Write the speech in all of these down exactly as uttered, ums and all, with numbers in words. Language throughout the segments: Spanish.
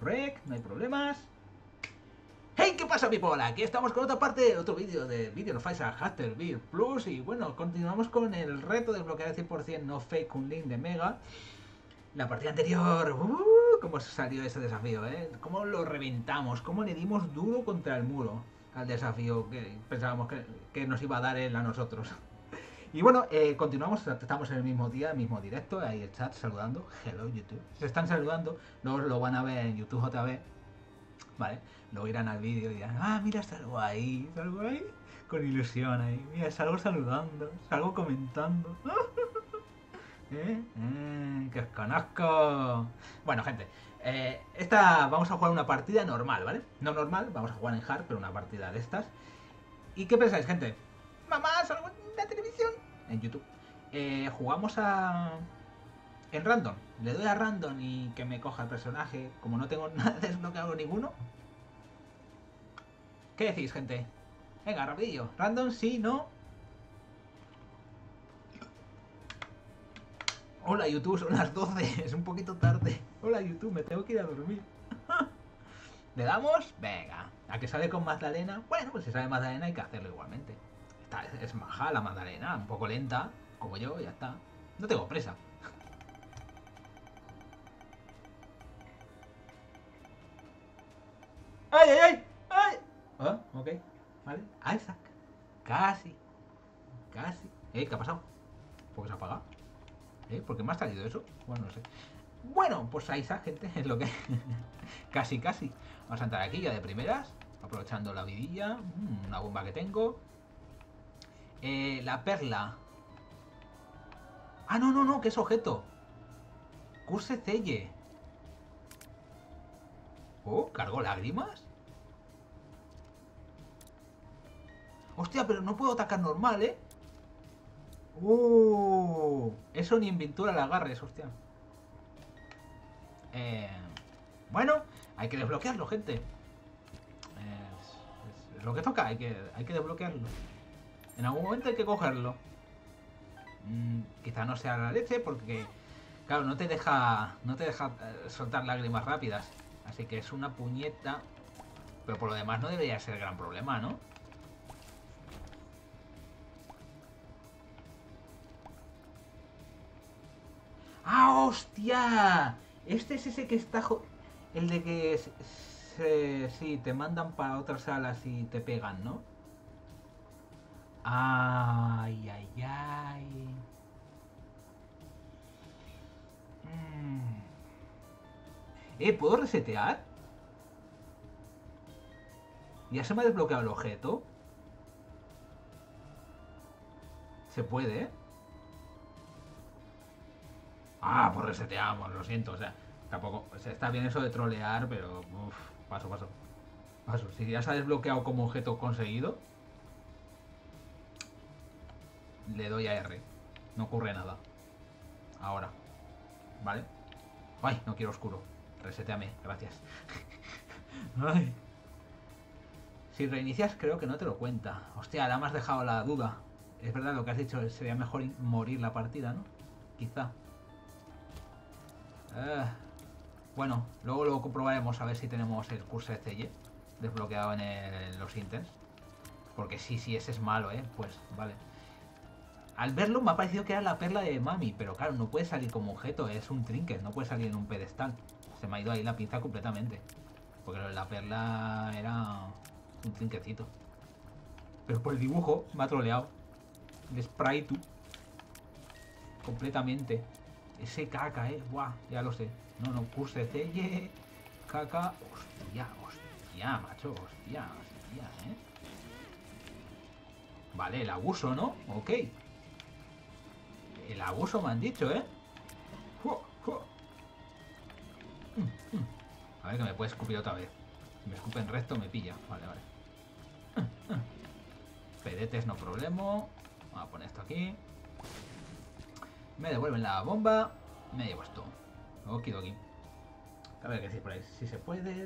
rec, no hay problemas. ¡Hey! ¿Qué pasa, people? Aquí estamos con otra parte, otro vídeo de Video No Face a Hatter Beer Plus. Y bueno, continuamos con el reto de desbloquear el cien por cien no fake un link de Mega. La partida anterior, uh, cómo salió ese desafío, ¿eh? Cómo lo reventamos, cómo le dimos duro contra el muro al desafío que pensábamos que, que nos iba a dar él a nosotros. Y bueno, eh, continuamos, estamos en el mismo día, el mismo directo, ahí el chat saludando. Hello YouTube. Se están saludando, luego lo van a ver en YouTube otra vez. Vale, luego irán al vídeo y dirán, ah, mira, salgo ahí, salgo ahí, con ilusión ahí, mira, salgo saludando, salgo comentando. ¿Eh? ¿Eh? ¡Que os conozco! Bueno, gente, eh, esta vamos a jugar una partida normal, ¿vale? No normal, vamos a jugar en hard, pero una partida de estas. ¿Y qué pensáis, gente? Mamá, salgo en la televisión, en YouTube. Eh, jugamos a... en random. Le doy a random y que me coja el personaje. Como no tengo nada desbloqueado ninguno. ¿Qué decís, gente? Venga, rapidillo. Random, sí, no. Hola YouTube, son las doce, es un poquito tarde. Hola YouTube, me tengo que ir a dormir. ¿Le damos? Venga. ¿A que sale con Magdalena? Bueno, pues si sale Magdalena hay que hacerlo igualmente. Está, es maja la Magdalena, un poco lenta, como yo, ya está. No tengo presa. ¡Ay, ay, ay! ¡Ay! Ah, ok, vale. Isaac. Casi. Casi. ¿Eh? ¿Qué ha pasado? ¿Por qué se ha apagado? ¿Eh? ¿Por qué me ha salido eso? Bueno, no sé. Bueno, pues ahí está, gente, es lo que... casi, casi. Vamos a entrar aquí ya de primeras, aprovechando la vidilla. Mm, una bomba que tengo. Eh, la perla. Ah, no, no, no, que es objeto. Curse Celle. Oh, ¿cargó lágrimas? Hostia, pero no puedo atacar normal, ¿eh? Uh, eso ni en pintura la agarres, hostia. Eh, bueno, hay que desbloquearlo, gente. Es, es lo que toca, hay que, hay que desbloquearlo. En algún momento hay que cogerlo. Mm, quizá no sea la leche porque, claro, no te deja, no te deja eh, soltar lágrimas rápidas. Así que es una puñeta. Pero por lo demás no debería ser gran problema, ¿no? ¡Ah, hostia! Este es ese que está... Jo... El de que... Se, se, sí, te mandan para otras salas y te pegan, ¿no? Ay, ay, ay. Mm. Eh, ¿puedo resetear? ¿Ya se me ha desbloqueado el objeto? Se puede, ¿eh? Ah, pues reseteamos, lo siento, o sea, tampoco, o sea, está bien eso de trolear, pero, uff, paso, paso, paso. Si ya se ha desbloqueado como objeto conseguido, le doy a R, no ocurre nada. Ahora, ¿vale? Ay, no quiero oscuro, reseteame, gracias. Ay. Si reinicias creo que no te lo cuenta. Hostia, ahora me has dejado la duda. Es verdad lo que has dicho, sería mejor morir la partida, ¿no? Quizá. Uh, bueno, luego lo comprobaremos a ver si tenemos el curso de Celle desbloqueado en, el, en los intents. Porque sí, sí, ese es malo, ¿eh? Pues, vale. Al verlo me ha parecido que era la perla de Mami, pero claro, no puede salir como objeto, es un trinket, no puede salir en un pedestal. Se me ha ido ahí la pinza completamente. Porque la perla era un trinquecito. Pero por el dibujo me ha troleado. El sprite completamente. Ese caca, eh. Buah, ya lo sé. No, no, curse Celle. Caca. Hostia, hostia, macho. Hostia, hostia, eh. Vale, el abuso, ¿no? Ok. El abuso me han dicho, eh. A ver que me puede escupir otra vez. Si me escupen recto me pilla. Vale, vale. Pedetes no problema. Vamos a poner esto aquí. Me devuelven la bomba. Me llevo esto. Okidoki. A ver qué decir por ahí. Si se puede.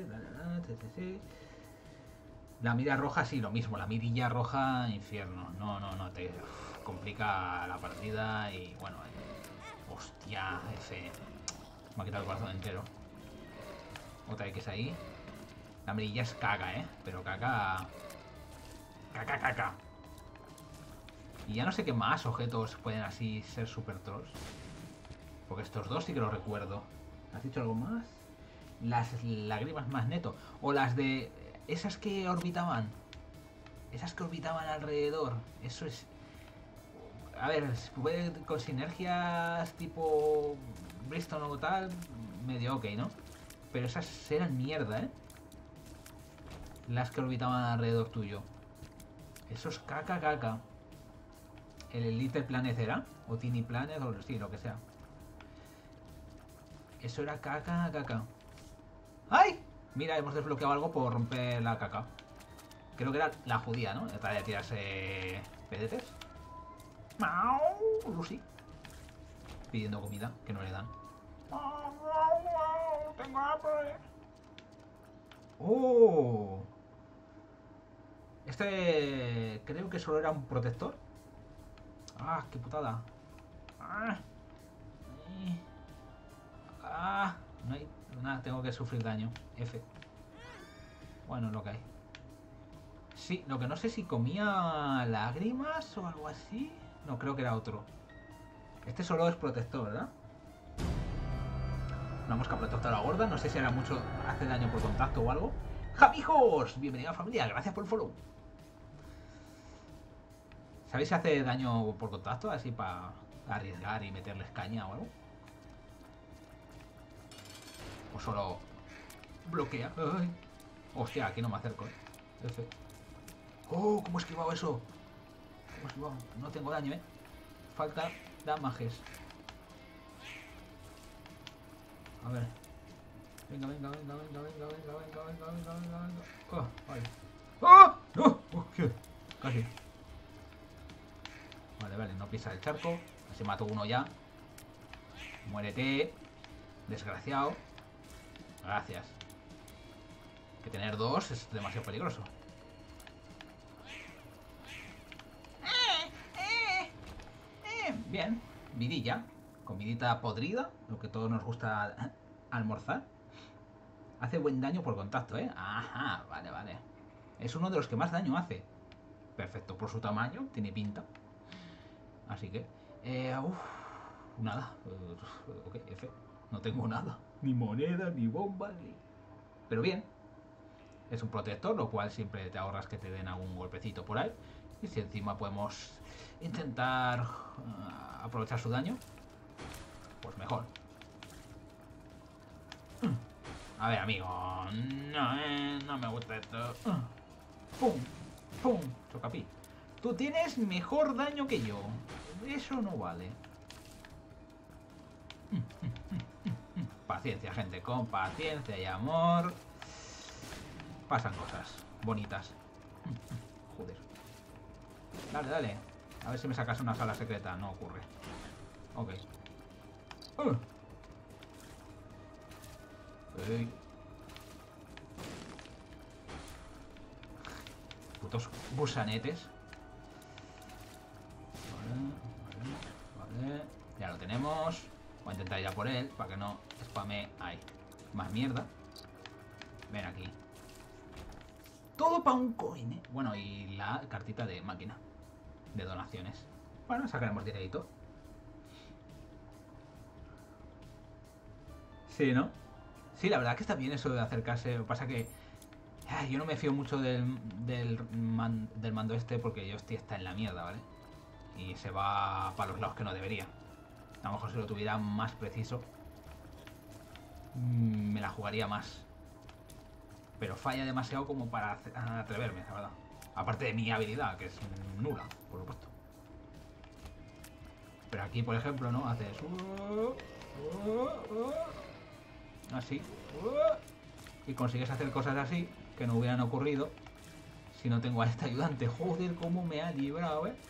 La mira roja sí, lo mismo. La mirilla roja, infierno. No, no, no. Te complica la partida. Y bueno. Eh, hostia, F. Me ha quitado el corazón entero. Otra X ahí. La amarilla es caca, ¿eh? Pero caca... Caca, caca. Y ya no sé qué más objetos pueden así ser super trolls. Porque estos dos sí que los recuerdo. ¿Has dicho algo más? Las lágrimas magneto. O las de... Esas que orbitaban. Esas que orbitaban alrededor. Eso es... A ver, puede con sinergias tipo... Bristol o tal... Medio ok, ¿no? Pero esas eran mierda, ¿eh? Las que orbitaban alrededor tuyo. Eso es caca, caca. El Little Planet era. O Tiny Planet, o sí, lo que sea. Eso era caca, caca. ¡Ay! Mira, hemos desbloqueado algo por romper la caca. Creo que era la judía, ¿no? Trata de tirarse pedetes. ¡Mau! Lucy. Pidiendo comida, que no le dan. ¡Tengo hambre! ¡Oh! Este... Creo que solo era un protector. ¡Ah, qué putada! ¡Ah! ¡Ah! No hay nada, tengo que sufrir daño. F. Bueno, lo que hay. Sí, lo que no sé si comía lágrimas o algo así. No, creo que era otro. Este solo es protector, ¿verdad? Una mosca protectora gorda. No sé si era mucho, hace daño por contacto o algo. ¡Javijos! Bienvenida a familia, gracias por el follow. ¿Sabéis si hace daño por contacto? Así para arriesgar y meterles caña o algo. O solo bloquea. Ay. Hostia, aquí no me acerco, ¿eh? F. ¡Oh! ¿Cómo he esquivado eso? ¿Cómo he esquivado? No tengo daño, ¿eh? Falta damages. A ver. Venga, venga, venga, venga, venga, venga, venga, venga, venga, venga, venga. Oh, vale. ¡Ah! ¡No! ¡Oh, qué! Casi. Vale, vale, no pisa el charco. Así mato uno ya. Muérete. Desgraciado. Gracias. Que tener dos es demasiado peligroso. Eh, eh, eh. Bien. Vidilla. Comidita podrida. Lo que todos nos gusta almorzar. Hace buen daño por contacto, ¿eh? Ajá, vale, vale. Es uno de los que más daño hace. Perfecto, por su tamaño. Tiene pinta. Así que... Eh, uf, nada. Uh, ok, F. No tengo nada. Ni moneda, ni bomba, ni... Pero bien. Es un protector, lo cual siempre te ahorras que te den algún golpecito por ahí. Y si encima podemos intentar uh, aprovechar su daño, pues mejor. A ver, amigo. No, eh, no me gusta esto. Pum, pum. Chocapi. Tú tienes mejor daño que yo. Eso no vale. Paciencia, gente. Con paciencia y amor pasan cosas bonitas. Joder. Dale, dale. A ver si me sacas una sala secreta. No ocurre. Ok. Uh. Ey. Putos gusanetes. Vale, vale, vale. Ya lo tenemos. Voy a intentar ir a por él para que no spame. Ahí. Más mierda. Ven aquí. Todo para un coin, ¿eh? Bueno, y la cartita de máquina de donaciones. Bueno, sacaremos dinerito. Sí, ¿no? Sí, la verdad que está bien eso de acercarse. Lo que pasa que ay, yo no me fío mucho del, del, man, del mando este porque yo estoy está en la mierda, ¿vale? Y se va para los lados que no debería. A lo mejor si lo tuviera más preciso me la jugaría más. Pero falla demasiado como para atreverme, la verdad. Aparte de mi habilidad, que es nula, por supuesto. Pero aquí, por ejemplo, ¿no? Haces... Así. Y consigues hacer cosas así que no hubieran ocurrido si no tengo a este ayudante. Joder, cómo me ha librado, ¿eh?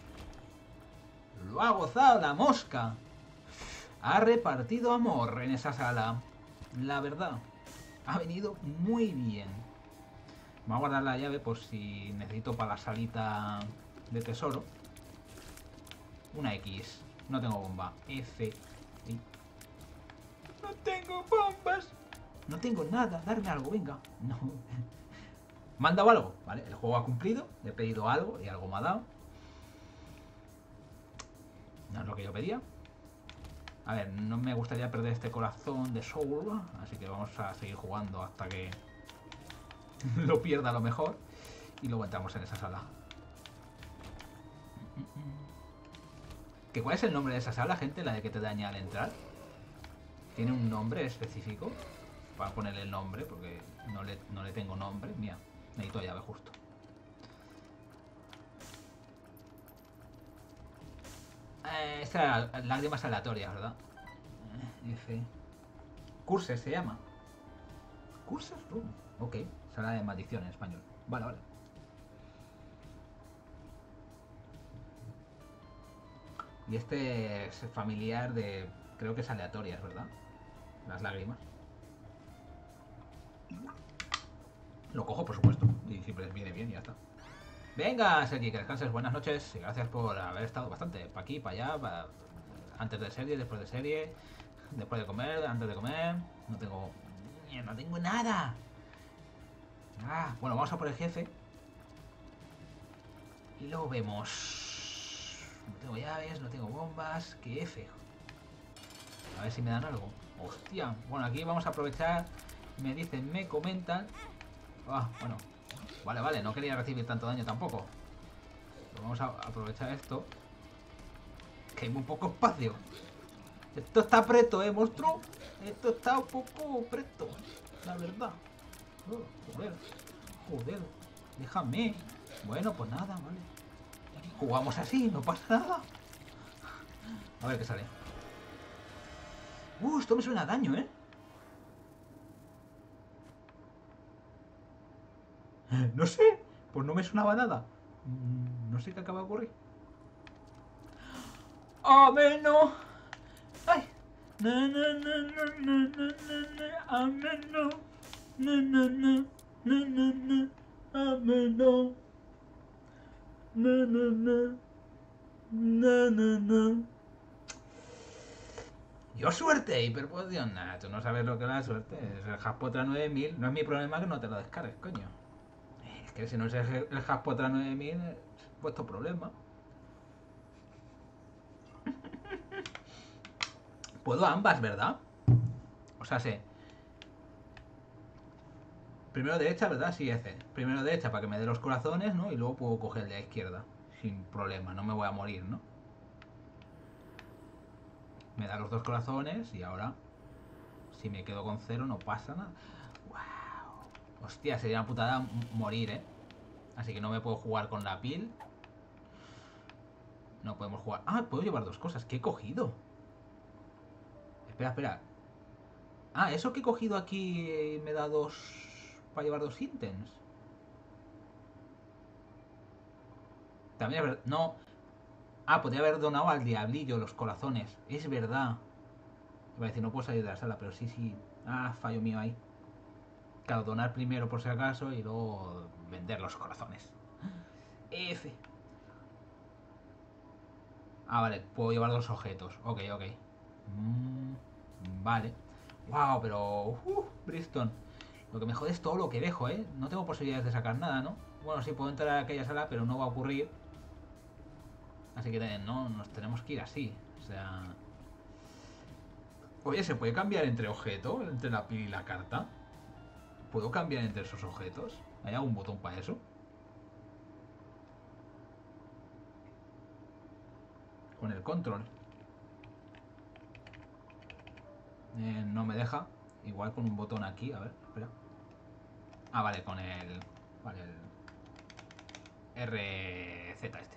Lo ha gozado la mosca. Ha repartido amor en esa sala. La verdad. Ha venido muy bien. Voy a guardar la llave por si necesito para la salita de tesoro. Una X. No tengo bomba. F. No tengo bombas. No tengo nada, darme algo, venga. No. ¿Me han dado algo? Vale, el juego ha cumplido. Le he pedido algo y algo me ha dado. No es lo que yo pedía. A ver, no me gustaría perder este corazón de Soul, así que vamos a seguir jugando hasta que lo pierda a lo mejor. Y luego entramos en esa sala. ¿Que ¿Cuál es el nombre de esa sala, gente? La de que te daña al entrar. ¿Tiene un nombre específico? Para ponerle el nombre, porque no le, no le tengo nombre. Mira, necesito llave justo. Eh, esta lágrimas aleatorias, ¿verdad? Eh, F. Curses se llama. Curses Room. Ok, sala de maldición en español. Vale, vale. Y este es familiar de... Creo que es aleatorias, ¿verdad? Las lágrimas. Lo cojo, por supuesto. Y siempre viene bien y ya está. Venga, Sergi, que descanses. Buenas noches. Y gracias por haber estado bastante para aquí, para allá, para... antes de serie, después de serie, después de comer, antes de comer. No tengo... No tengo nada. Ah, bueno, vamos a por el jefe. Y luego vemos... No tengo llaves, no tengo bombas. ¡Qué F! A ver si me dan algo. ¡Hostia! Bueno, aquí vamos a aprovechar. Me dicen, me comentan. Ah, bueno. Vale, vale, no quería recibir tanto daño tampoco. Pero vamos a aprovechar esto. Que hay muy poco espacio. Esto está preto, ¿eh, monstruo? Esto está un poco preto, la verdad. Oh, joder, joder. Déjame. Bueno, pues nada, vale. Jugamos así, no pasa nada. A ver qué sale. Uh, esto me suena a daño, ¿eh? No sé, pues no me sonaba nada. No sé qué acaba de ocurrir. ¡Ameno! ¡Ay! Na, na, na, na, na, na, na, ameno. Na, na, na, na, na, na, ameno. Na, na, na. Na, na, na. Yo suerte, hiperpoción. Nah, tú no sabes lo que es la suerte. Es el Haspotra nueve mil. No es mi problema que no te lo descargues, coño. Es que si no es el, el Haspotra nueve mil, es vuestro problema. Puedo ambas, ¿verdad? O sea, sé. Primero derecha, ¿verdad? Sí, ese. Primero derecha para que me dé los corazones, ¿no? Y luego puedo coger el de la izquierda. Sin problema, no me voy a morir, ¿no? Me da los dos corazones y ahora, si me quedo con cero, no pasa nada. ¡Wow! Hostia, sería una putada morir, ¿eh? Así que no me puedo jugar con la piel. No podemos jugar... Ah, puedo llevar dos cosas. ¿Qué he cogido? Espera, espera. Ah, eso que he cogido aquí me da dos... para llevar dos ítems. También es verdad... No... Ah, podría haber donado al diablillo los corazones. Es verdad. Iba a decir, no puedo salir de la sala, pero sí, sí. Ah, fallo mío ahí. Claro, donar primero por si acaso y luego vender los corazones. F. Ah, vale, puedo llevar dos objetos. Ok, ok. Mm, vale. Wow, pero... Uh, Bristol. Lo que me jode es todo lo que dejo, ¿eh? No tengo posibilidades de sacar nada, ¿no? Bueno, sí, puedo entrar a aquella sala, pero no va a ocurrir. Así que no, nos tenemos que ir así. O sea... Oye, ¿se puede cambiar entre objetos? Entre la pila y la carta. ¿Puedo cambiar entre esos objetos? ¿Hay algún botón para eso? Con el control. Eh, no me deja. Igual con un botón aquí. A ver, espera. Ah, vale, con el... Vale, el... R Z este.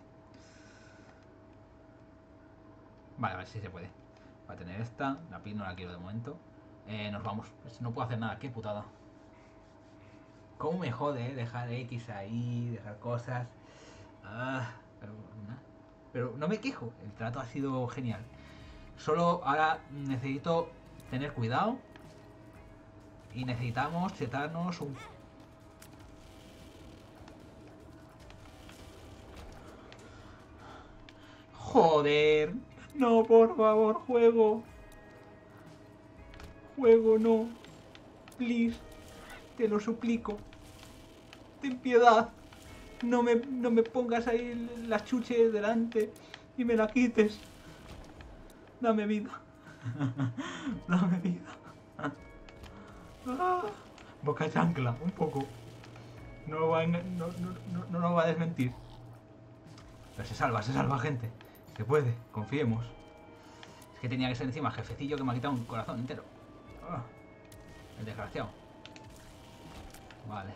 Vale, a ver si se puede. Va a tener esta. La pin no la quiero de momento. Eh, nos vamos. No puedo hacer nada. Qué putada. Cómo me jode, ¿eh? Dejar X ahí, dejar cosas. Ah, pero, nah. Pero no me quejo. El trato ha sido genial. Solo ahora necesito tener cuidado. Y necesitamos chetarnos un... Joder. No, por favor, juego. Juego, no. Please. Te lo suplico. Ten piedad. No me, no me pongas ahí las chuches delante y me la quites. Dame vida. Dame vida. Ah, boca chancla, un poco. No lo va a, no, no, no, no lo va a desmentir. Pero se salva, se salva, gente. Se puede, confiemos. Es que tenía que ser encima jefecillo que me ha quitado un corazón entero. Ah, el desgraciado. Vale.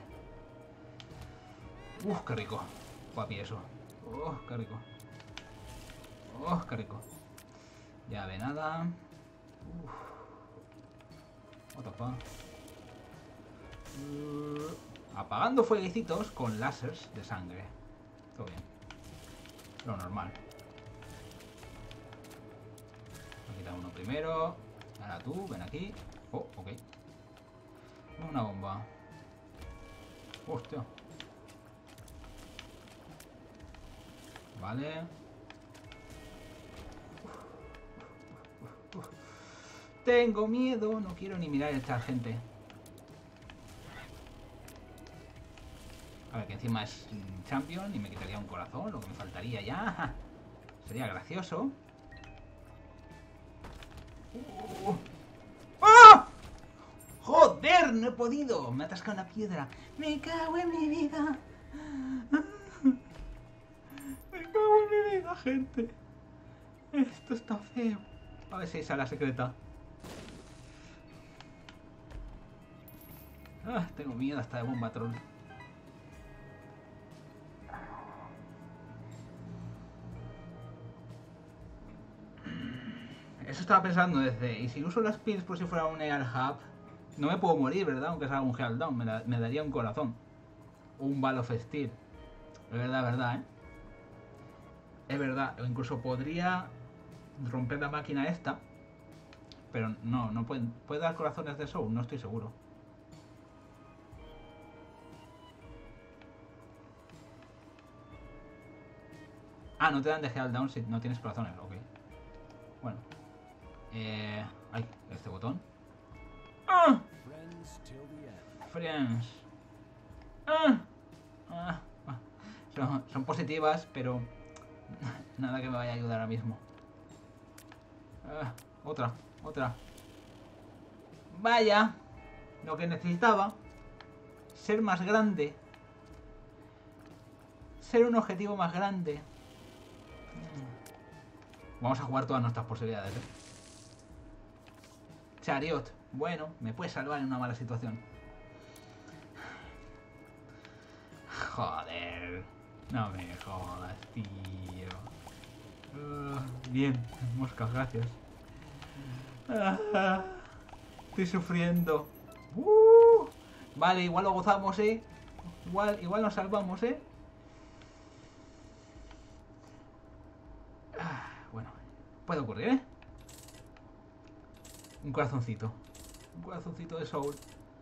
Uf, qué rico. Papi, eso. Oh, qué rico. Oh, qué rico. Ya ve nada. Uf. Otopa. Uh, apagando fueguecitos con láseres de sangre. Todo bien. Lo normal. Voy a quitar uno primero. Ahora tú, ven aquí. Oh, ok. Una bomba. Hostia. Vale. Uf, uf, uf. Tengo miedo. No quiero ni mirar el chat, gente. A ver, que encima es un champion y me quitaría un corazón, lo que me faltaría ya. Sería gracioso. Uh. ¡Ah! ¡Joder! No he podido. Me ha atascado una piedra. Me cago en mi vida. Me cago en mi vida, gente. Esto está feo. A ver si hay sala secreta. Ah, tengo miedo hasta de bomba troll. Eso estaba pensando desde... Y si uso las pills por si fuera un Eal Hub, no me puedo morir, ¿verdad? Aunque salga un Heal Down, me, da, me daría un corazón. O un Ball of Steel. Es verdad, verdad, ¿eh? Es verdad, o incluso podría romper la máquina esta. Pero no, no puede, puede dar corazones de Soul, no estoy seguro. Ah, no te dan de Heal Down si no tienes corazones, ok. Bueno. Eh... Ay, este botón. ¡Ah! Friends. ¡Ah! Ah, ah. Son, son positivas, pero nada que me vaya a ayudar ahora mismo. Ah, otra, otra. Vaya, lo que necesitaba. Ser más grande. Ser un objetivo más grande. Vamos a jugar todas nuestras posibilidades, ¿eh? Chariot. Bueno, me puede salvar en una mala situación. Joder. No me jodas, tío. Uh, bien, moscas, gracias. Uh, estoy sufriendo. Uh, vale, igual lo gozamos, ¿eh? Igual, igual nos salvamos, ¿eh? Uh, bueno, puede ocurrir, ¿eh? Un corazoncito. Un corazoncito de Soul.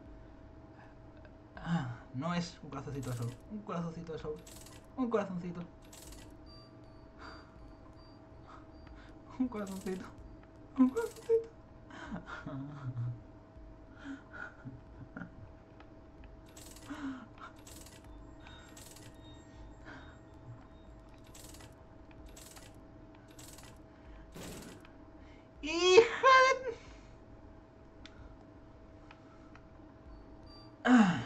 Ah, no es un corazoncito de Soul. Un corazoncito de Soul. Un corazoncito. Un corazoncito. Un corazoncito. ¡Hija de... Ah.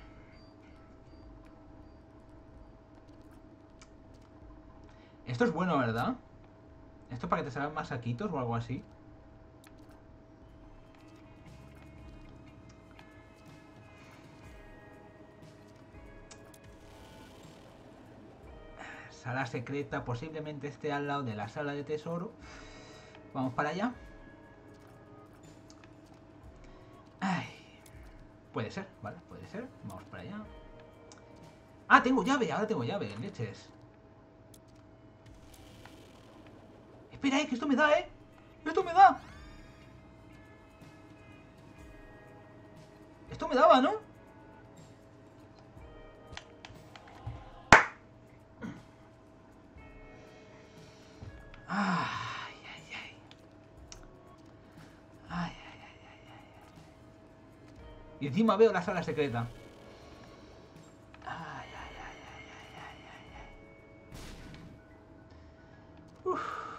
Esto es bueno, ¿verdad? ¿Esto para que te salgan más saquitos o algo así? Sala secreta, posiblemente esté al lado de la sala de tesoro. Vamos para allá. Ay. Puede ser, vale, puede ser. Vamos para allá. Ah, tengo llave, ahora tengo llave, leches. Espera, eh, que esto me da, eh. Esto me da. Esto me daba, ¿no? Ay, ay, ay. Ay, ay, ay, ay, ay. Y encima veo la sala secreta. Ay, ay, ay, ay, ay, ay, ay, ay. Uf.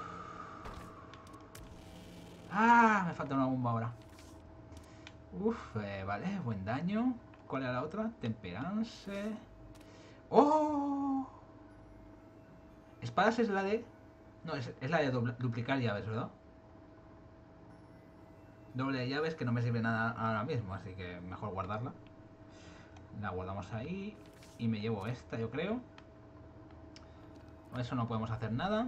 Ah, me falta una bomba ahora. Uf, eh, vale, buen daño. ¿Cuál era la otra? Temperance. ¡Oh! Espadas es la de... No, es, es la de doble, duplicar llaves, ¿verdad? Doble de llaves que no me sirve nada ahora mismo, así que mejor guardarla. La guardamos ahí. Y me llevo esta, yo creo. Con eso no podemos hacer nada.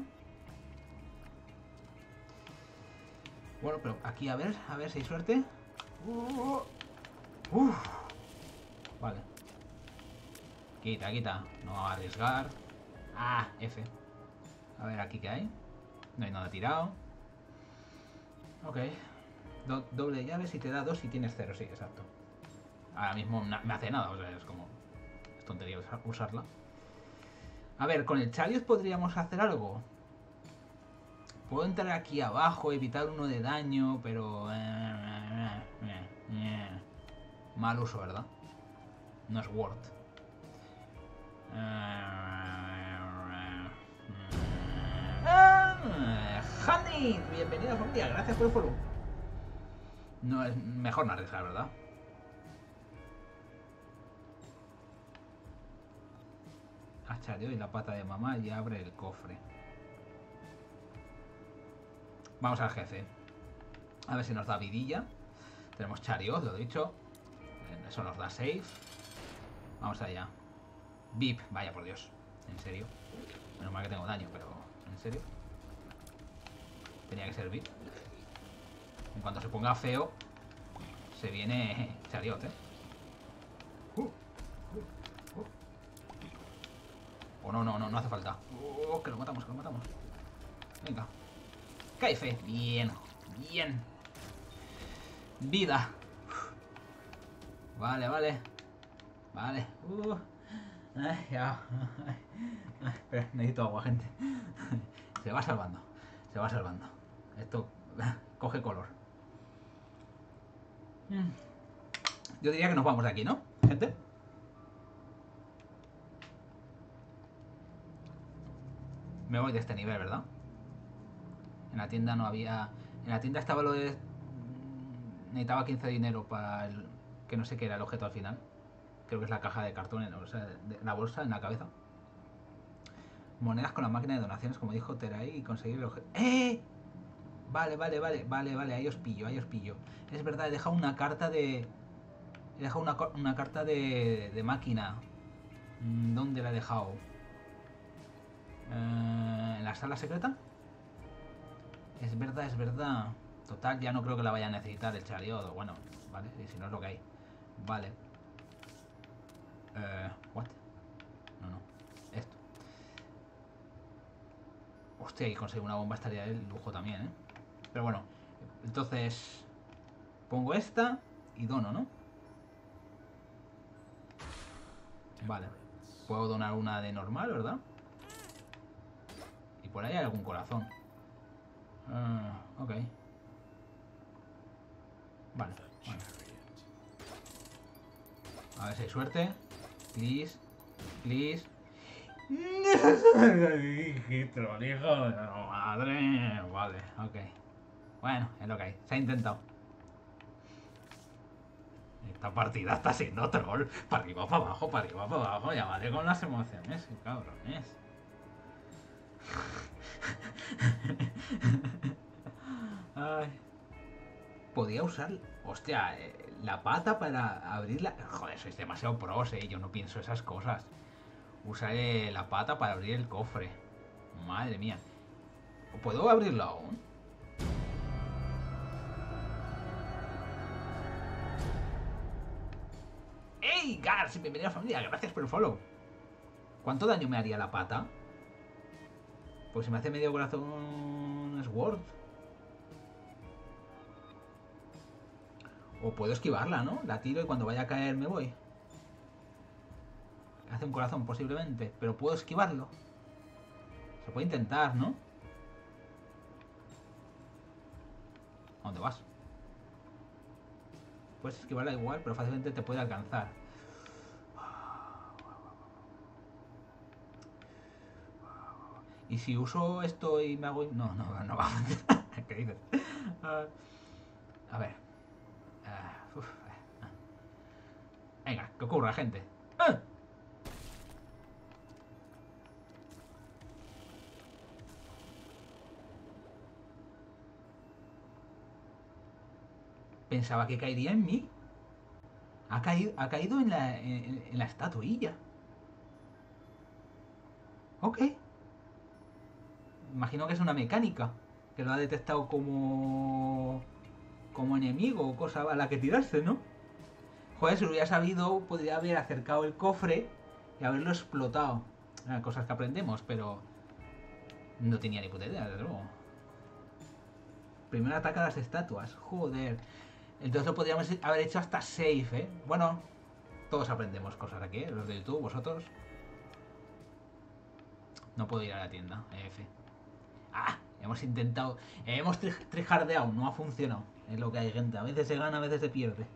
Bueno, pero aquí a ver, a ver si hay suerte. Uh, uh. Vale. Quita, quita. No arriesgar. Ah, F. A ver, aquí qué hay. No hay nada tirado. Ok. Do doble llave si te da dos y tienes cero, sí, exacto. Ahora mismo no me hace nada, o sea, es como... Es tontería usarla. A ver, con el Chariot podríamos hacer algo. Puedo entrar aquí abajo, evitar uno de daño, pero... Mal uso, ¿verdad? No es Word. Handy, bienvenido a familia, gracias por el follow. No, es mejor no arriesgar, ¿verdad? Chariot y la pata de mamá y abre el cofre. Vamos al jefe. A ver si nos da vidilla. Tenemos Chariot, lo he dicho. Eso nos da safe. Vamos allá. V I P, vaya por Dios. En serio. Menos mal que tengo daño, pero... ¿En serio? Tenía que ser V I P. En cuanto se ponga feo, se viene Chariot, ¿eh? Uh, uh, uh. Oh, no, no, no, no hace falta. Oh, que lo matamos, que lo matamos. Venga. K F. Bien, bien. Vida. Vale, vale. Vale. Uh. Ay, ya. Ay, espera, necesito agua, gente. Se va salvando. Se va salvando. Esto coge color. Yo diría que nos vamos de aquí, ¿no, gente? Me voy de este nivel, ¿verdad? En la tienda no había... En la tienda estaba lo de... Necesitaba quince de dinero para el... Que no sé qué era el objeto al final. Creo que es la caja de cartón, en la bolsa, la bolsa en la cabeza. Monedas con la máquina de donaciones, como dijo Terai, y conseguir el objeto. ¡Eh! Vale, vale, vale, vale, vale, ahí os pillo, ahí os pillo. Es verdad, he dejado una carta de... He dejado una, una carta de, de máquina. ¿Dónde la he dejado? Eh, ¿En la sala secreta? Es verdad, es verdad. Total, ya no creo que la vaya a necesitar el Chariot. Bueno, vale, y si no es lo que hay. Vale. Eh, what? No, no. Esto. Hostia, y conseguir una bomba estaría de lujo también, ¿eh? Pero bueno, entonces... Pongo esta y dono, ¿no? Vale. Puedo donar una de normal, ¿verdad? Y por ahí hay algún corazón. Uh, ok. Vale, vale. A ver si hay suerte. Please. Please. Troll, hijo de la madre. Vale, ok. Bueno, es lo que hay. Se ha intentado. Esta partida está siendo troll. Para arriba, para abajo, para arriba, para abajo. Ya vale con las emociones, cabrones. Ay. Podía usar, hostia, eh, la pata para abrirla. Joder, sois demasiado pros, eh. Yo no pienso esas cosas. Usaré la pata para abrir el cofre. Madre mía. ¿Puedo abrirlo aún? ¡Hey, Gars! Bienvenida familia, gracias por el follow. ¿Cuánto daño me haría la pata? Pues si me hace medio corazón Sword. O puedo esquivarla, ¿no? La tiro y cuando vaya a caer me voy. Hace un corazón posiblemente, pero puedo esquivarlo. Se puede intentar, ¿no? ¿A dónde vas? puedes esquivarla igual, pero fácilmente te puede alcanzar. Y si uso esto y me hago... No, no, no va a funcionar. ¿Qué dices? Uh, a ver. Uh, uf. Venga, que ocurra, gente. ¡Ah! Pensaba que caería en mí. Ha caído, ha caído en la, en, en la estatuilla. Ok. Imagino que es una mecánica. Que lo ha detectado como... como enemigo o cosa a la que tirarse, ¿no? Joder, si lo hubiera sabido, podría haber acercado el cofre y haberlo explotado. Eran cosas que aprendemos, pero... no tenía ni puta idea, desde luego. Primero ataca a las estatuas. Joder. Entonces lo podríamos haber hecho hasta safe, ¿eh? Bueno, todos aprendemos cosas aquí, ¿eh? Los de YouTube, vosotros. No puedo ir a la tienda, F. Ah, hemos intentado... Hemos trijardeado, no ha funcionado. Es lo que hay, gente. A veces se gana, a veces se pierde.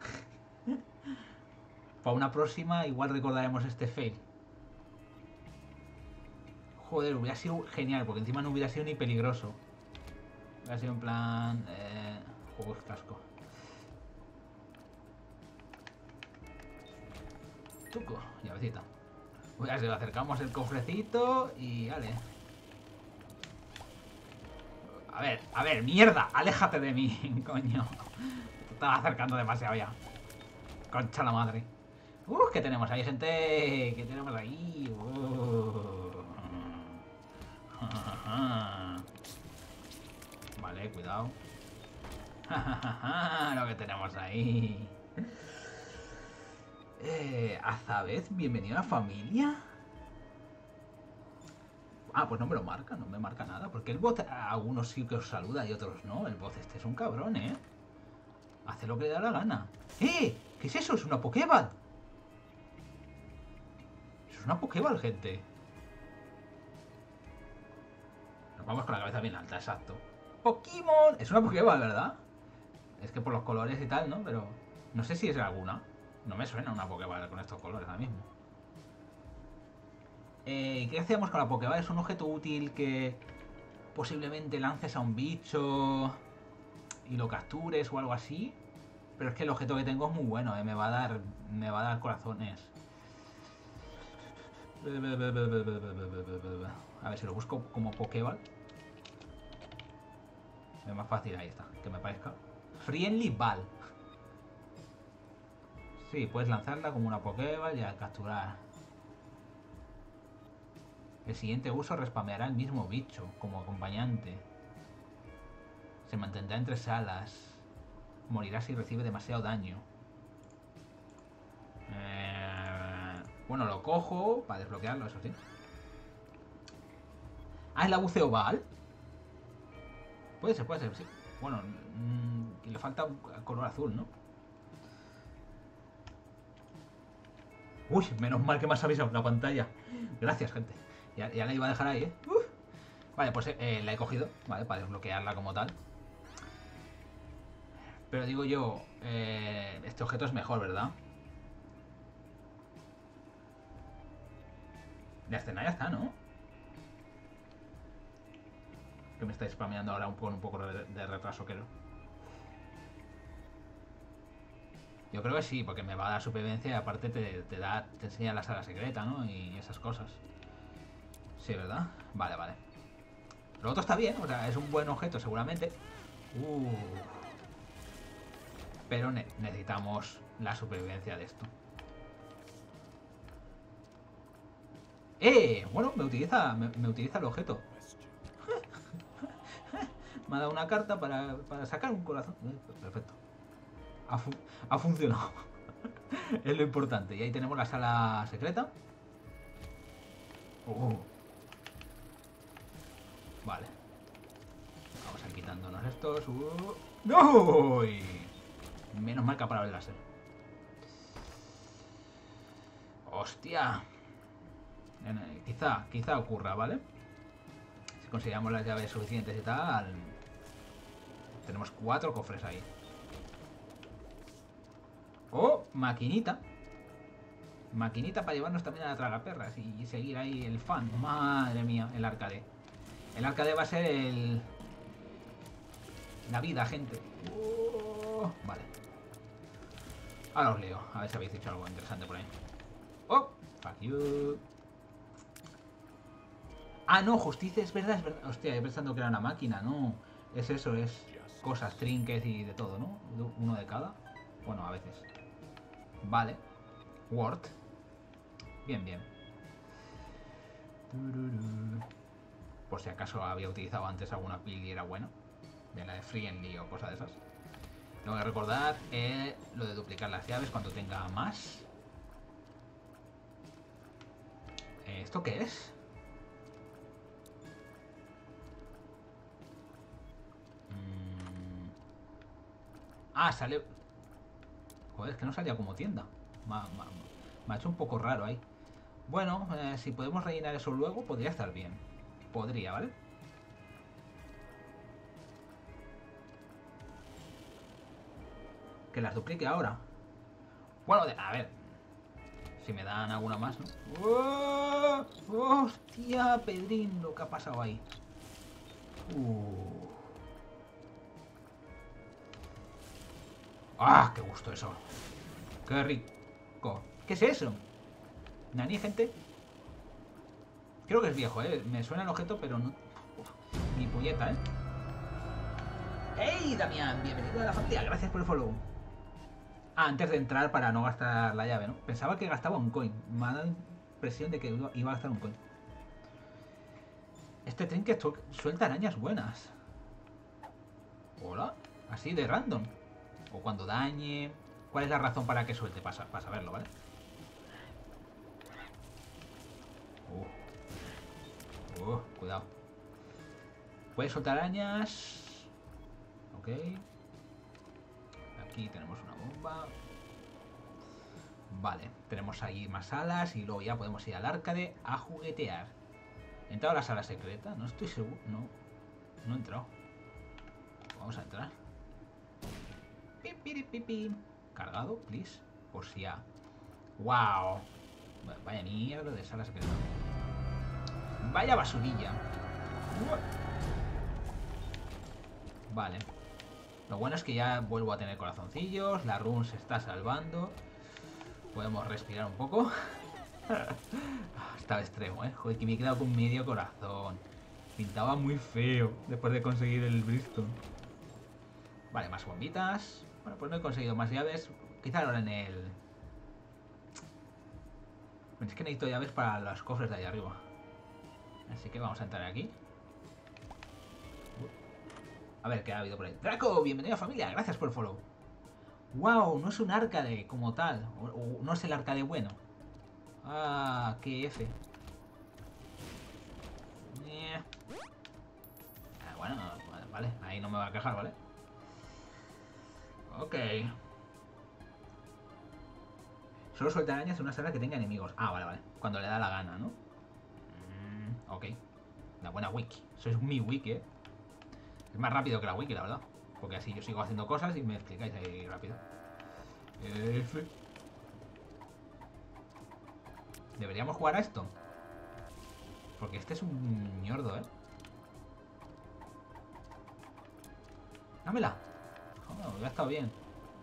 Para una próxima igual recordaremos este fail. Joder, hubiera sido genial, porque encima no hubiera sido ni peligroso. Hubiera sido en plan... Eh... Juego es casco. Chuco, llavecita. Hubiera sido, acercamos el cofrecito y... Vale. A ver, a ver, mierda, aléjate de mí, coño. Te estaba acercando demasiado ya. Concha la madre. Uh, ¿qué tenemos ahí, gente? ¿Qué tenemos ahí? Uh. Vale, cuidado. Lo que tenemos ahí. Eh, Azabeth, bienvenido a la familia. Ah, pues no me lo marca, no me marca nada. Porque el bot a algunos sí que os saluda y otros no. El bot este es un cabrón, ¿eh? Hace lo que le da la gana. ¡Eh! ¿Qué es eso? Es una Pokéball. Eso es una Pokéball, gente. Nos vamos con la cabeza bien alta, exacto. ¡Pokémon! Es una Pokéball, ¿verdad? Es que por los colores y tal, ¿no? Pero no sé si es alguna. No me suena una Pokéball con estos colores ahora mismo. Eh, ¿Qué hacíamos con la Pokéball? Es un objeto útil que posiblemente lances a un bicho y lo captures o algo así. Pero es que el objeto que tengo es muy bueno, ¿eh? Me va a dar. Me va a dar corazones. A ver si lo busco como Pokéball. Es más fácil, ahí está, que me parezca. Friendly Ball. Sí, puedes lanzarla como una Pokéball y al capturar. El siguiente uso respameará el mismo bicho como acompañante. Se mantendrá entre salas. Morirá si recibe demasiado daño. Eh, bueno, lo cojo para desbloquearlo, eso sí. Ah, es la buceo Ball. Puede ser, puede ser, sí. Bueno, mmm, le falta un color azul, ¿no? Uy, menos mal que me has avisado la pantalla. Gracias, gente. Ya, ya la iba a dejar ahí, ¿eh? Uf. Vale, pues eh, la he cogido, ¿vale? Para desbloquearla como tal. Pero digo yo, eh, este objeto es mejor, ¿verdad? La escena ya está, ¿no? Que me estáis spameando ahora un poco, un poco de, de retraso, creo. Yo creo que sí, porque me va a dar supervivencia y aparte te, te da, te enseña la sala secreta, ¿no? Y esas cosas. Sí, ¿verdad? Vale, vale. Lo otro está bien, o sea, es un buen objeto seguramente. Uh. Pero ne necesitamos la supervivencia de esto. ¡Eh! Bueno, me utiliza, me, me utiliza el objeto. Me ha dado una carta para, para sacar un corazón. Perfecto. Ha, fu ha funcionado. Es lo importante. Y ahí tenemos la sala secreta. Uh. Vale. Vamos a ir quitándonos estos. Uh. ¡No! Menos mal que ha parado el láser. ¡Hostia! Quizá, quizá ocurra, ¿vale? Si conseguimos las llaves suficientes y tal. Tenemos cuatro cofres ahí. O maquinita. Maquinita para llevarnos también a la tragaperras y seguir ahí el fan. Madre mía, el arcade. El arcade va a ser el... la vida, gente. Oh, vale. Ahora os leo, a ver si habéis dicho algo interesante por ahí. Oh, fuck you. Ah, no, justicia, es verdad, es verdad. Hostia, yo pensando que era una máquina, no. Es eso, es cosas, trinkets y de todo, ¿no? Uno de cada. Bueno, a veces. Vale. Word. Bien, bien. Por si acaso había utilizado antes alguna build y era bueno. De la de Friendly o cosas de esas. Tengo que recordar eh, lo de duplicar las llaves cuando tenga más. Eh, ¿Esto qué es? Mm. Ah, sale... Joder, es que no salía como tienda. Me ha, me ha, me ha hecho un poco raro ahí. Bueno, eh, si podemos rellenar eso luego, podría estar bien. Podría, ¿vale? Que las duplique ahora. Bueno, de, a ver. Si me dan alguna más, ¿no? ¡Oh! ¡Hostia, Pedrín! Lo que ha pasado ahí. Uh. ¡Ah! ¡Qué gusto eso! ¡Qué rico! ¿Qué es eso? ¿Nani, gente? Creo que es viejo, ¿eh? Me suena el objeto, pero no... Uf, ni puñeta, ¿eh? ¡Hey, Damián! Bienvenido a la familia. Gracias por el follow. Ah, antes de entrar para no gastar la llave, ¿no? Pensaba que gastaba un coin. Me ha dado la impresión de que iba a gastar un coin. Este trinket suelta arañas buenas. ¿Hola? Así de random. O cuando dañe... ¿Cuál es la razón para que suelte? Para, para saberlo, ¿vale? Uh. Uh, cuidado. Puede soltar arañas. Ok. Aquí tenemos una bomba. Vale, tenemos ahí más alas y luego ya podemos ir al arcade a juguetear. ¿He entrado a la sala secreta? No estoy seguro. No, no he entrado. Vamos a entrar. Pipi. Cargado, please. Por si ya. ¡Wow! Vaya mierda de sala secreta. Vaya basurilla. Vale. Lo bueno es que ya vuelvo a tener corazoncillos. La run se está salvando. Podemos respirar un poco. Estaba extremo, eh. Joder, que me he quedado con medio corazón. Pintaba muy feo después de conseguir el Brimstone. Vale, más bombitas. Bueno, pues no he conseguido más llaves. Quizá ahora en el... Es que necesito llaves para los cofres de ahí arriba. Así que vamos a entrar aquí. A ver qué ha habido por ahí. Draco, bienvenido a familia. Gracias por el follow. Wow, no es un arcade como tal. O, o no es el arcade bueno. Ah, qué F. Eh. Ah, bueno, vale. Ahí no me va a quejar, ¿vale? Ok. Solo suelta arañas en una sala que tenga enemigos. Ah, vale, vale. Cuando le da la gana, ¿no? Mm, ok. La buena wiki. Eso es mi wiki, ¿eh? Es más rápido que la wiki, la verdad. Porque así yo sigo haciendo cosas y me explicáis ahí rápido. F. Deberíamos jugar a esto. Porque este es un ñordo, ¿eh? Dámela. Oh, ya ha estado bien.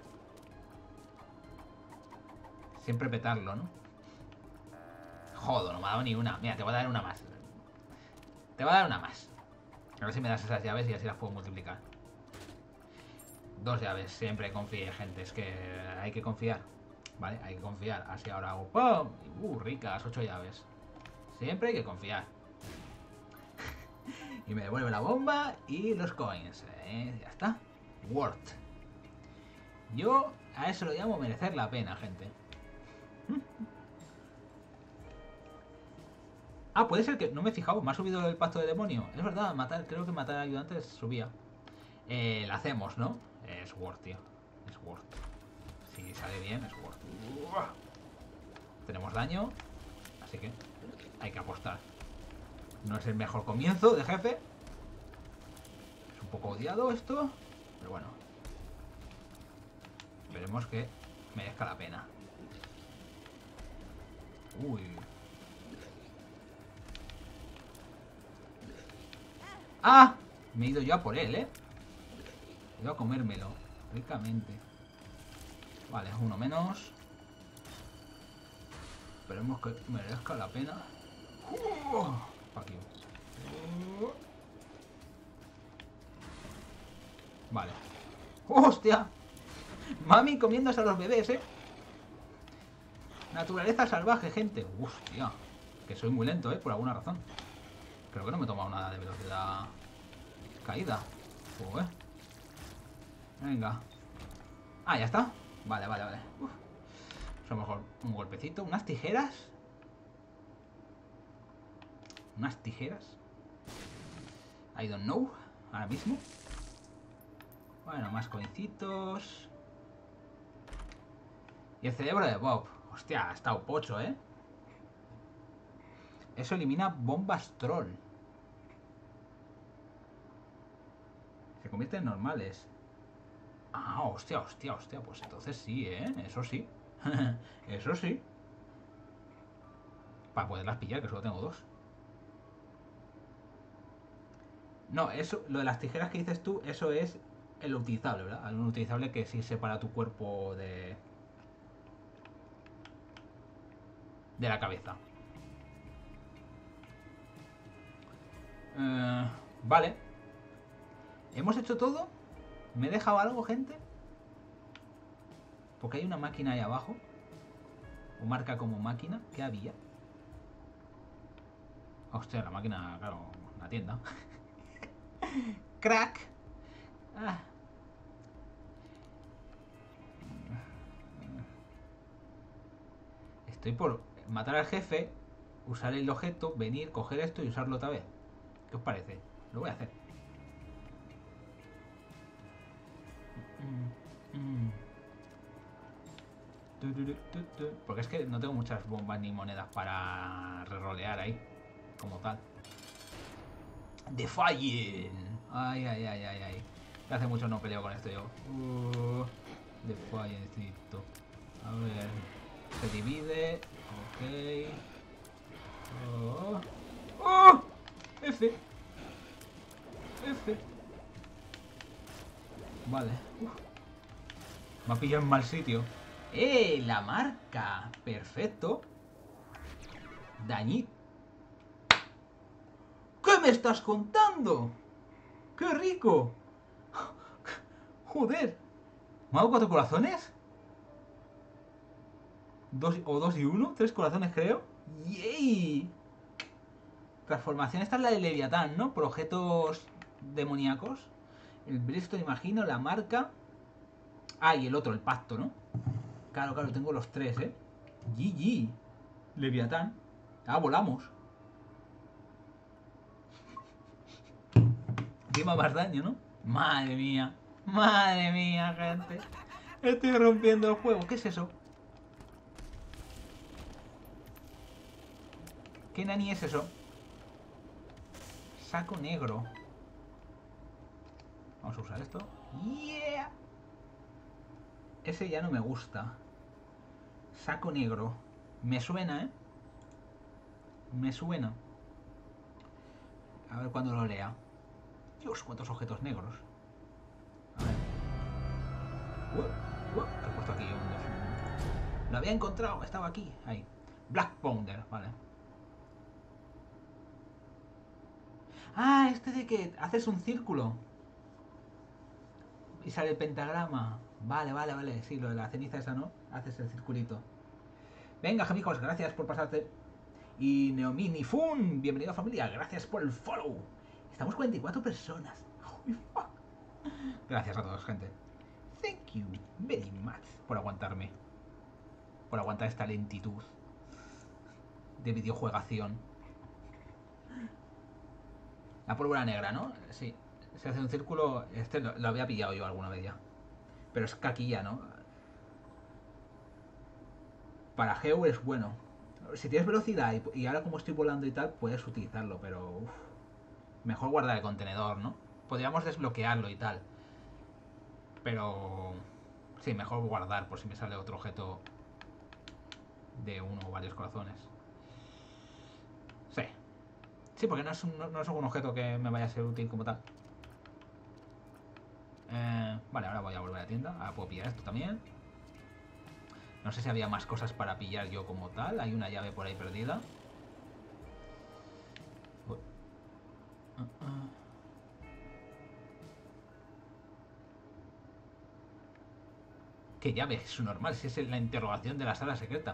Siempre petarlo, ¿no? Joder, no me ha dado ni una. Mira, te voy a dar una más. Te voy a dar una más. A ver si me das esas llaves y así las puedo multiplicar. Dos llaves, siempre confíe, gente. Es que hay que confiar. Vale, hay que confiar. Así ahora hago ¡pum! Uh, ricas, ocho llaves. Siempre hay que confiar. Y me devuelve la bomba y los coins. ¿eh? Ya está. Word. Yo a eso lo llamo merecer la pena, gente. Ah, puede ser que... No me he fijado. Me ha subido el pacto de demonio. Es verdad, matar... Creo que matar a ayudantes subía. Eh, la hacemos, ¿no? Es Word, tío. Es Word. Si sale bien, es Word. Uah. Tenemos daño. Así que hay que apostar. No es el mejor comienzo de jefe. Es un poco odiado esto. Pero bueno. Esperemos que merezca la pena. Uy. ¡Ah! Me he ido yo a por él, ¿eh? He ido a comérmelo ricamente. Vale, uno menos. Esperemos que merezca la pena. Uh, fuck you. Uh. Vale. ¡Hostia! Mami comiéndose a los bebés, ¿eh? Naturaleza salvaje, gente. Hostia. Que soy muy lento, ¿eh? Por alguna razón. Creo que no me he tomado nada de velocidad caída. Joder. Venga. Ah, ya está. Vale, vale, vale. Uf. A lo mejor un golpecito. Unas tijeras. Unas tijeras. I don't know. Ahora mismo. Bueno, más coincitos. Y el cerebro de Bob. Hostia, ha estado pocho, ¿eh? Eso elimina bombas troll. Se convierten en normales. Ah, hostia, hostia, hostia. Pues entonces sí, ¿eh? Eso sí. Eso sí. Para poderlas pillar, que solo tengo dos. No, eso, lo de las tijeras que dices tú, eso es el utilizable, ¿verdad? El utilizable que sí separa tu cuerpo de... de la cabeza. Uh, vale. ¿Hemos hecho todo? ¿Me he dejado algo, gente? Porque hay una máquina ahí abajo. O marca como máquina. ¿Qué había? Hostia, la máquina, claro, la tienda. Crack. Ah. Estoy por matar al jefe, usar el objeto, venir, coger esto y usarlo otra vez. ¿Qué os parece? Lo voy a hacer. Porque es que no tengo muchas bombas ni monedas para rerolear ahí, como tal. Defying. Ay, ay, ay, ay, ay. Hace mucho no peleo con esto yo. Uh, Defyingcito. A ver. Se divide. Ok. Oh. ¡Oh! F. F. Vale. Uf. Me ha pillado en mal sitio. ¡Eh! La marca. Perfecto. Dañito. ¿Qué me estás contando? ¡Qué rico! Joder. ¿Me ha dado cuatro corazones? Dos, o dos y uno. Tres corazones, creo. ¡Yay! Transformación. Esta es la de Leviatán, ¿no? Por objetos demoníacos. El Bristol, imagino. La marca. Ah, y el otro, el pacto, ¿no? Claro, claro, tengo los tres, ¿eh? G G. Leviatán. Ah, volamos. Encima más daño, ¿no? Madre mía. Madre mía, gente. Estoy rompiendo el juego. ¿Qué es eso? ¿Qué nani es eso? Saco negro. Vamos a usar esto. Yeah. Ese ya no me gusta. Saco negro. Me suena, ¿eh? Me suena. A ver cuando lo lea. Dios, cuántos objetos negros. A ver. Uh, uh, he puesto aquí un... Lo había encontrado, estaba aquí. Ahí. Black Pounder, vale. Ah, este de que haces un círculo. Y sale el pentagrama. Vale, vale, vale. Sí, lo de la ceniza esa, ¿no? Haces el circulito. Venga, amigos, gracias por pasarte. Y Neomini Fun, bienvenido a familia. Gracias por el follow. Estamos cuarenta y cuatro personas. Gracias a todos, gente. Thank you very much por aguantarme. Por aguantar esta lentitud de videojuegación. La pólvora negra, ¿no? Sí. Se hace un círculo. Este lo, lo había pillado yo alguna vez ya. Pero es caquilla, ¿no? Para Geo es bueno. Si tienes velocidad y, y ahora como estoy volando y tal, puedes utilizarlo, pero... Uf, mejor guardar el contenedor, ¿no? Podríamos desbloquearlo y tal. Pero... Sí, mejor guardar por si me sale otro objeto de uno o varios corazones. Sí. Sí, porque no es, un, no es un objeto que me vaya a ser útil como tal. Eh, vale, ahora voy a volver a la tienda. Ahora puedo pillar esto también. No sé si había más cosas para pillar yo como tal. Hay una llave por ahí perdida. Uh, uh. ¿Qué llave? Es su normal, si es la interrogación de la sala secreta.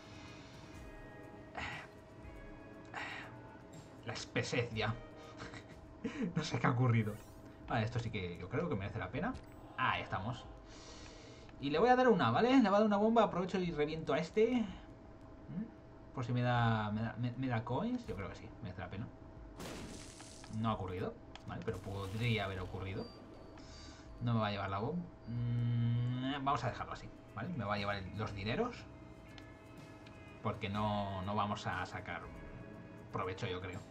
La espesecia. No sé qué ha ocurrido. Vale, esto sí que yo creo que merece la pena. Ahí estamos. Y le voy a dar una, ¿vale? Le voy a dar una bomba, aprovecho y reviento a este. ¿Mm? Por si me da, me da, me, me da coins. Yo creo que sí, merece la pena. No ha ocurrido, ¿vale? Pero podría haber ocurrido. No me va a llevar la bomba. Mm, vamos a dejarlo así, ¿vale? Me va a llevar los dineros. Porque no, no vamos a sacar provecho, yo creo.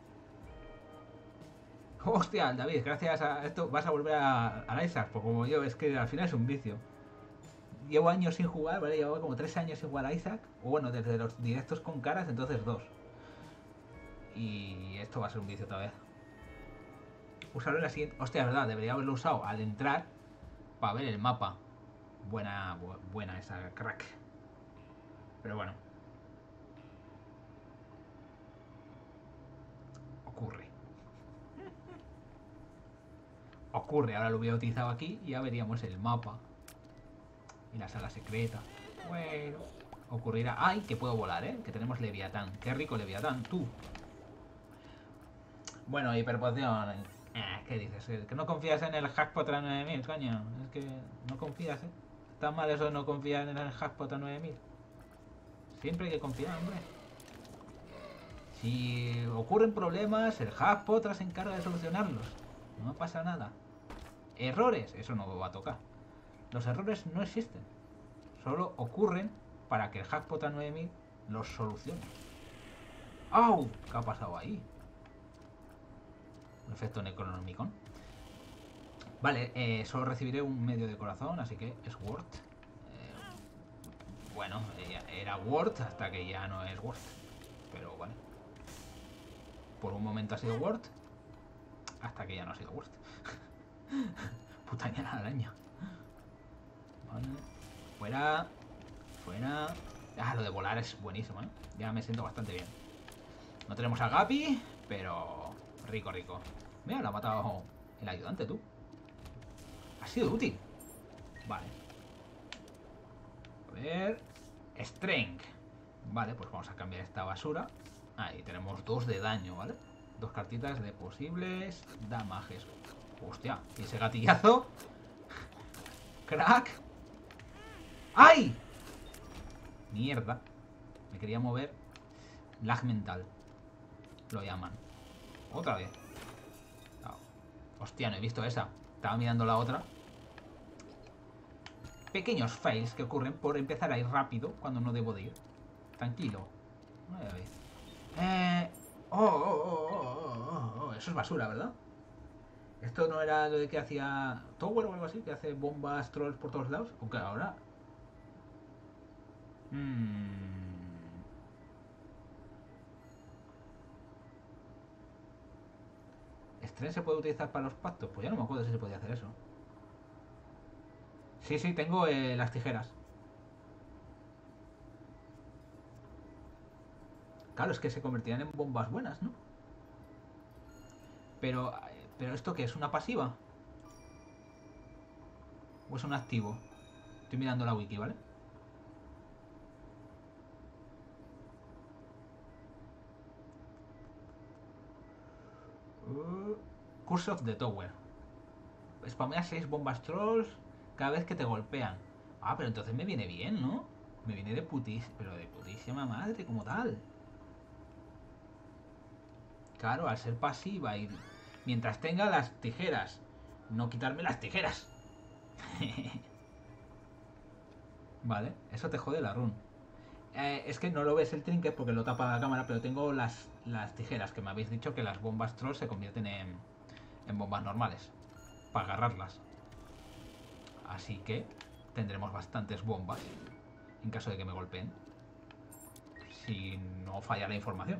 Hostia, David, gracias a esto vas a volver a, al Isaac, porque como yo, es que al final es un vicio. Llevo años sin jugar, ¿vale? Llevo como tres años sin jugar a Isaac. O bueno, desde los directos con caras, entonces dos. Y esto va a ser un vicio otra vez. Usarlo en la siguiente... Hostia, verdad, debería haberlo usado al entrar para ver el mapa. Buena, bu buena esa crack. Pero bueno. Ocurre. Ocurre, ahora lo hubiera utilizado aquí y ya veríamos el mapa. Y la sala secreta. Bueno, ocurrirá. ¡Ay! Que puedo volar, ¿eh? Que tenemos Leviatán. ¡Qué rico Leviatán! ¡Tú! Bueno, hiperpoción. Eh, ¿Qué dices? ¿Que no confías en el Jackpot a nueve mil, coño? Es que no confías, ¿eh? ¿Está mal eso de no confiar en el Jackpot a nueve mil? Siempre hay que confiar, hombre. Si ocurren problemas, el Jackpot se encarga de solucionarlos. No pasa nada. Errores, eso no va a tocar. Los errores no existen. Solo ocurren para que el Jackpot a nueve mil los solucione. ¡Au! ¿Qué ha pasado ahí? Un efecto Necronomicon. Vale, eh, solo recibiré un medio de corazón, así que es worth. Eh, bueno, era worth hasta que ya no es worth. Pero vale. Por un momento ha sido worth hasta que ya no ha sido worth. Putaña la araña. Vale. Fuera. Fuera. Ah, lo de volar es buenísimo, ¿eh? Ya me siento bastante bien. No tenemos a Gapi, pero rico, rico. Mira, lo ha matado el ayudante, tú. Ha sido útil. Vale. A ver. Strength. Vale, pues vamos a cambiar esta basura. Ahí tenemos dos de daño, ¿vale? Dos cartitas de posibles damages. Hostia, y ese gatillazo. Crack. ¡Ay! Mierda. Me quería mover. Lag mental. Lo llaman. Otra vez. Oh. Hostia, no he visto esa. Estaba mirando la otra. Pequeños fails que ocurren por empezar a ir rápido cuando no debo de ir. Tranquilo. A ver. Eh... Oh, oh, oh, oh, oh, oh. Eso es basura, ¿verdad? Esto no era lo de que hacía Tower o algo así, que hace bombas trolls por todos lados. Aunque ahora... Mmm... ¿Stren se puede utilizar para los pactos? Pues ya no me acuerdo si se podía hacer eso. Sí, sí, tengo eh, las tijeras. Claro, es que se convertían en bombas buenas, ¿no? Pero... ¿Pero esto qué es? ¿Una pasiva? ¿O es un activo? Estoy mirando la wiki, ¿vale? Uh, Curse of the Tower. Spamea seis bombas trolls cada vez que te golpean. Ah, pero entonces me viene bien, ¿no? Me viene de putis... Pero de putísima madre, como tal. Claro, al ser pasiva y... Mientras tenga las tijeras. No quitarme las tijeras. Vale, eso te jode la run. Eh, es que no lo ves el trinket porque lo tapa la cámara, pero tengo las, las tijeras, que me habéis dicho que las bombas troll se convierten en, en bombas normales. Para agarrarlas. Así que tendremos bastantes bombas en caso de que me golpeen. Si no falla la información.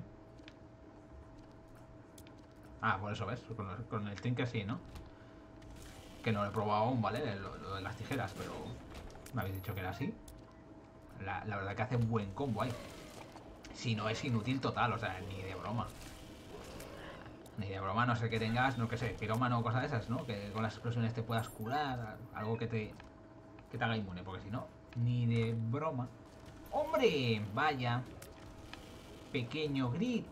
Ah, por eso ves, con, los, con el Tinker sí, ¿no? Que no lo he probado aún, ¿vale? Lo, lo de las tijeras, pero me habéis dicho que era así. La, la verdad que hace buen combo ahí. Si no es inútil total, o sea, ni de broma. Ni de broma, no sé que tengas, no que sé, pirómano o cosas de esas, ¿no? Que con las explosiones te puedas curar, algo que te, que te haga inmune, porque si no, ni de broma. ¡Hombre! Vaya. Pequeño grit.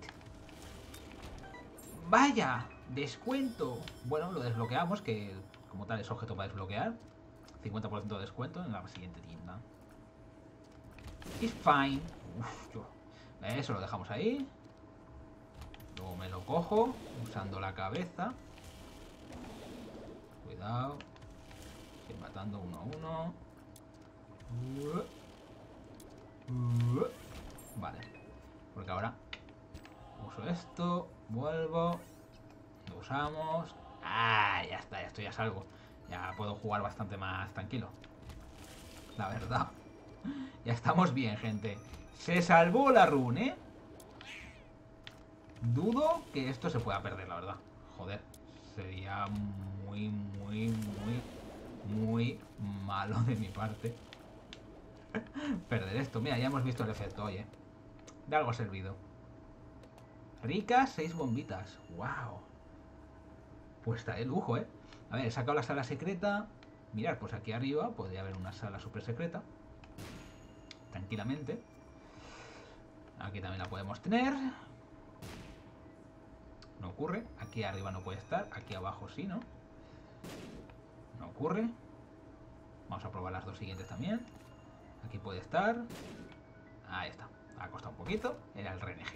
Vaya, descuento. Bueno, lo desbloqueamos, que como tal es objeto para desbloquear. cincuenta por ciento de descuento en la siguiente tienda. It's fine. Uf, yo. Eso lo dejamos ahí. Luego me lo cojo usando la cabeza. Cuidado. Estoy matando uno a uno. Vale. Porque ahora uso esto. Vuelvo. Lo usamos. Ah, ya está, ya estoy a salvo. Ya puedo jugar bastante más tranquilo. La verdad. Ya estamos bien, gente. Se salvó la run, ¿eh? Dudo que esto se pueda perder, la verdad. Joder. Sería muy, muy, muy, muy malo de mi parte perder esto. Mira, ya hemos visto el efecto, oye. De algo ha servido. Ricas, seis bombitas. Wow. Pues está de lujo, ¿eh? A ver, he sacado la sala secreta. Mirad, pues aquí arriba podría haber una sala super secreta. Tranquilamente. Aquí también la podemos tener. No ocurre. Aquí arriba no puede estar. Aquí abajo sí, ¿no? No ocurre. Vamos a probar las dos siguientes también. Aquí puede estar. Ahí está. Ha costado un poquito. Era el R N G.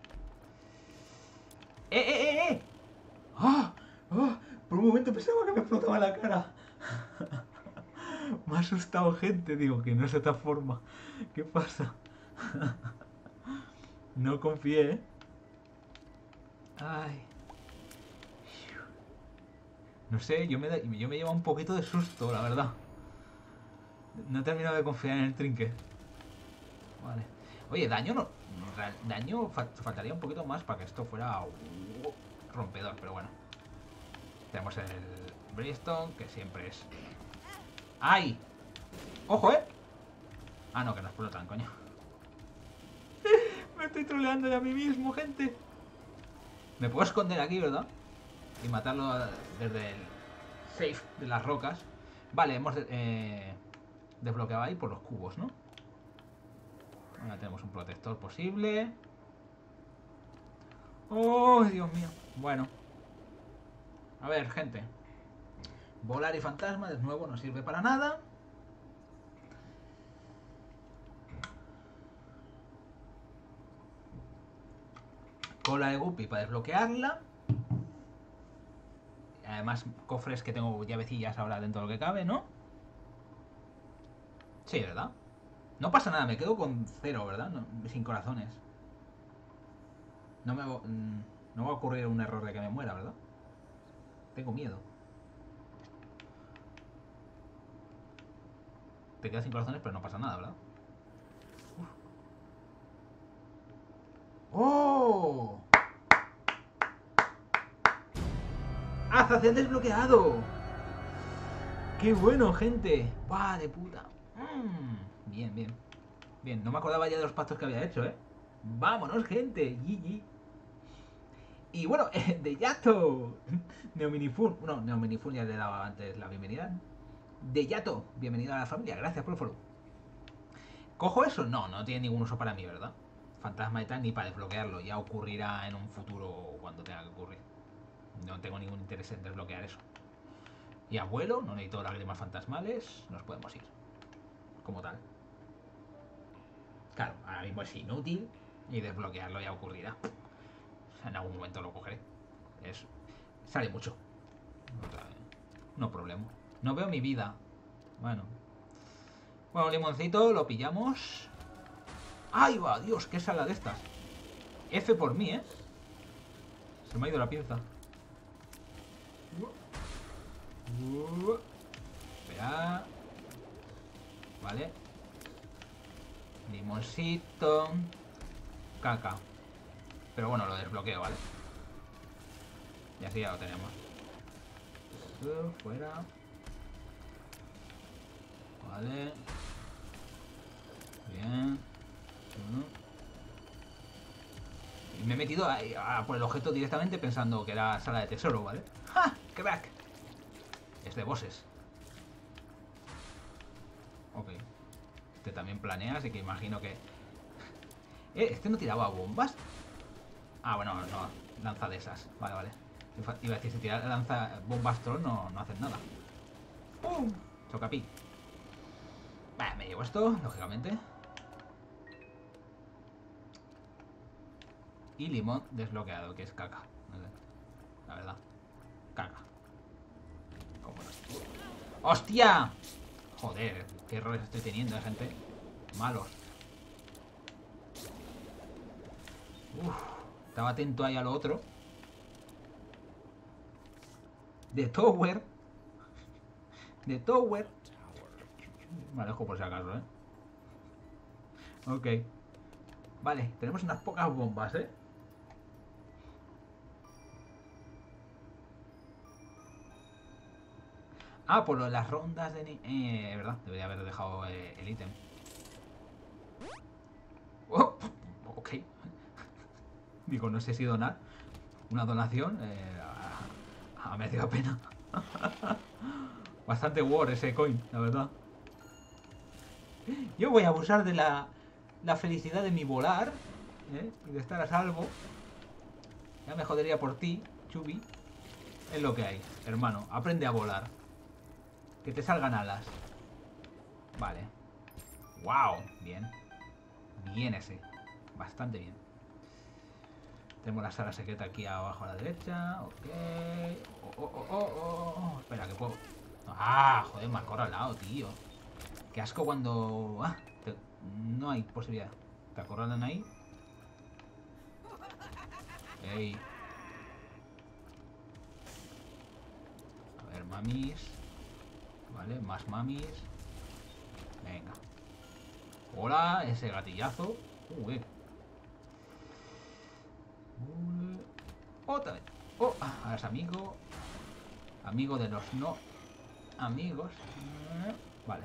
¡Eh, eh, eh, eh! ¡Oh! ¡Oh! Por un momento pensaba que me explotaba la cara. Me ha asustado, gente. Digo, que no es de esta forma. ¿Qué pasa? No confié, ¿eh? Ay. No sé, yo me, da, yo me llevo un poquito de susto, la verdad. No he terminado de confiar en el trinket. Vale. Oye, daño no... Daño faltaría un poquito más para que esto fuera uh, rompedor, pero bueno. Tenemos el Brimstone, que siempre es... ¡Ay! ¡Ojo, eh! Ah, no, que no explotan, coño. Me estoy troleando ya a mí mismo, gente. Me puedo esconder aquí, ¿verdad? Y matarlo desde el safe de las rocas. Vale, hemos eh, desbloqueado ahí por los cubos, ¿no? Ahora tenemos un protector posible. ¡Oh, Dios mío! Bueno. A ver, gente. Volar y fantasma, de nuevo, no sirve para nada. Cola de Guppy para desbloquearla. Además, cofres que tengo llavecillas ahora dentro de lo que cabe, ¿no? Sí, ¿verdad? No pasa nada, me quedo con cero, ¿verdad? No, sin corazones. No me va, no va a ocurrir un error de que me muera, ¿verdad? Tengo miedo. Te quedas sin corazones, pero no pasa nada, ¿verdad? Uf. ¡Oh! ¡Azazel desbloqueado! ¡Qué bueno, gente! ¡Buah, de puta! Mm, bien, bien. Bien, no me acordaba ya de los pactos que había hecho, ¿eh? ¡Vámonos, gente! G G. Y bueno, eh, de Yato. Neominifun. No, Neominifun ya le daba antes la bienvenida. De Yato, bienvenido a la familia. Gracias por el follow. ¿Cojo eso? No, no tiene ningún uso para mí, ¿verdad? Fantasma y tal, ni para desbloquearlo. Ya ocurrirá en un futuro cuando tenga que ocurrir. No tengo ningún interés en desbloquear eso. Y abuelo, no necesito lágrimas fantasmales. Nos podemos ir. Como tal. Claro, ahora mismo es inútil. Y desbloquearlo ya ocurrirá. En algún momento lo cogeré. Es, sale mucho. No problema. No veo mi vida. Bueno. Bueno, limoncito, lo pillamos. ¡Ay, va! Dios, qué sala de estas. F por mí, ¿eh? Se me ha ido la pinza. Espera. Vale. Limoncito. Caca. Pero bueno, lo desbloqueo, ¿vale? Y así ya lo tenemos. Uh, fuera. Vale. Bien. Uh. Y me he metido a, a por el objeto directamente pensando que era sala de tesoro, ¿vale? ¡Ja! ¡Crack! Es de bosses. Ok. Este también planea, así que imagino que... Eh, ¿este no tiraba bombas? Ah, bueno, no. Lanza de esas. Vale, vale. Iba a decir, si tira lanza bombas troll no, no hacen nada. ¡Pum! Chocapi. Vale, me llevo esto, lógicamente. Y limón desbloqueado, que es caca. La verdad. Caca. ¿Cómo no? ¡Hostia! Joder, qué errores estoy teniendo, ¿eh, gente? Malos. Uf, estaba atento ahí a lo otro. De Tower. De Tower. Me alejo por si acaso, ¿eh? Ok. Vale, tenemos unas pocas bombas, ¿eh? Ah, por lo de las rondas de... Eh, verdad, debería haber dejado eh, el ítem. Oh, ok. Digo, no sé si donar. Una donación eh, a, a media pena. Bastante war ese coin, la verdad. Yo voy a abusar de la, la felicidad de mi volar, ¿eh? Y de estar a salvo. Ya me jodería por ti, Chubi. Es lo que hay, hermano. Aprende a volar. Que te salgan alas. Vale. Wow, bien. Bien ese. Bastante bien. Tenemos la sala secreta aquí abajo a la derecha. Ok. Oh, oh, oh, oh, oh. Espera, que puedo... Ah, joder, me ha acorralado, tío. Qué asco cuando... Ah, te... no hay posibilidad. ¿Te acorralan ahí? Ey. A ver, mamis. Vale, más mamis. Venga. Hola, ese gatillazo. Uy. Uy. Otra vez. Oh, ahora es amigo. Amigo de los no amigos. Vale.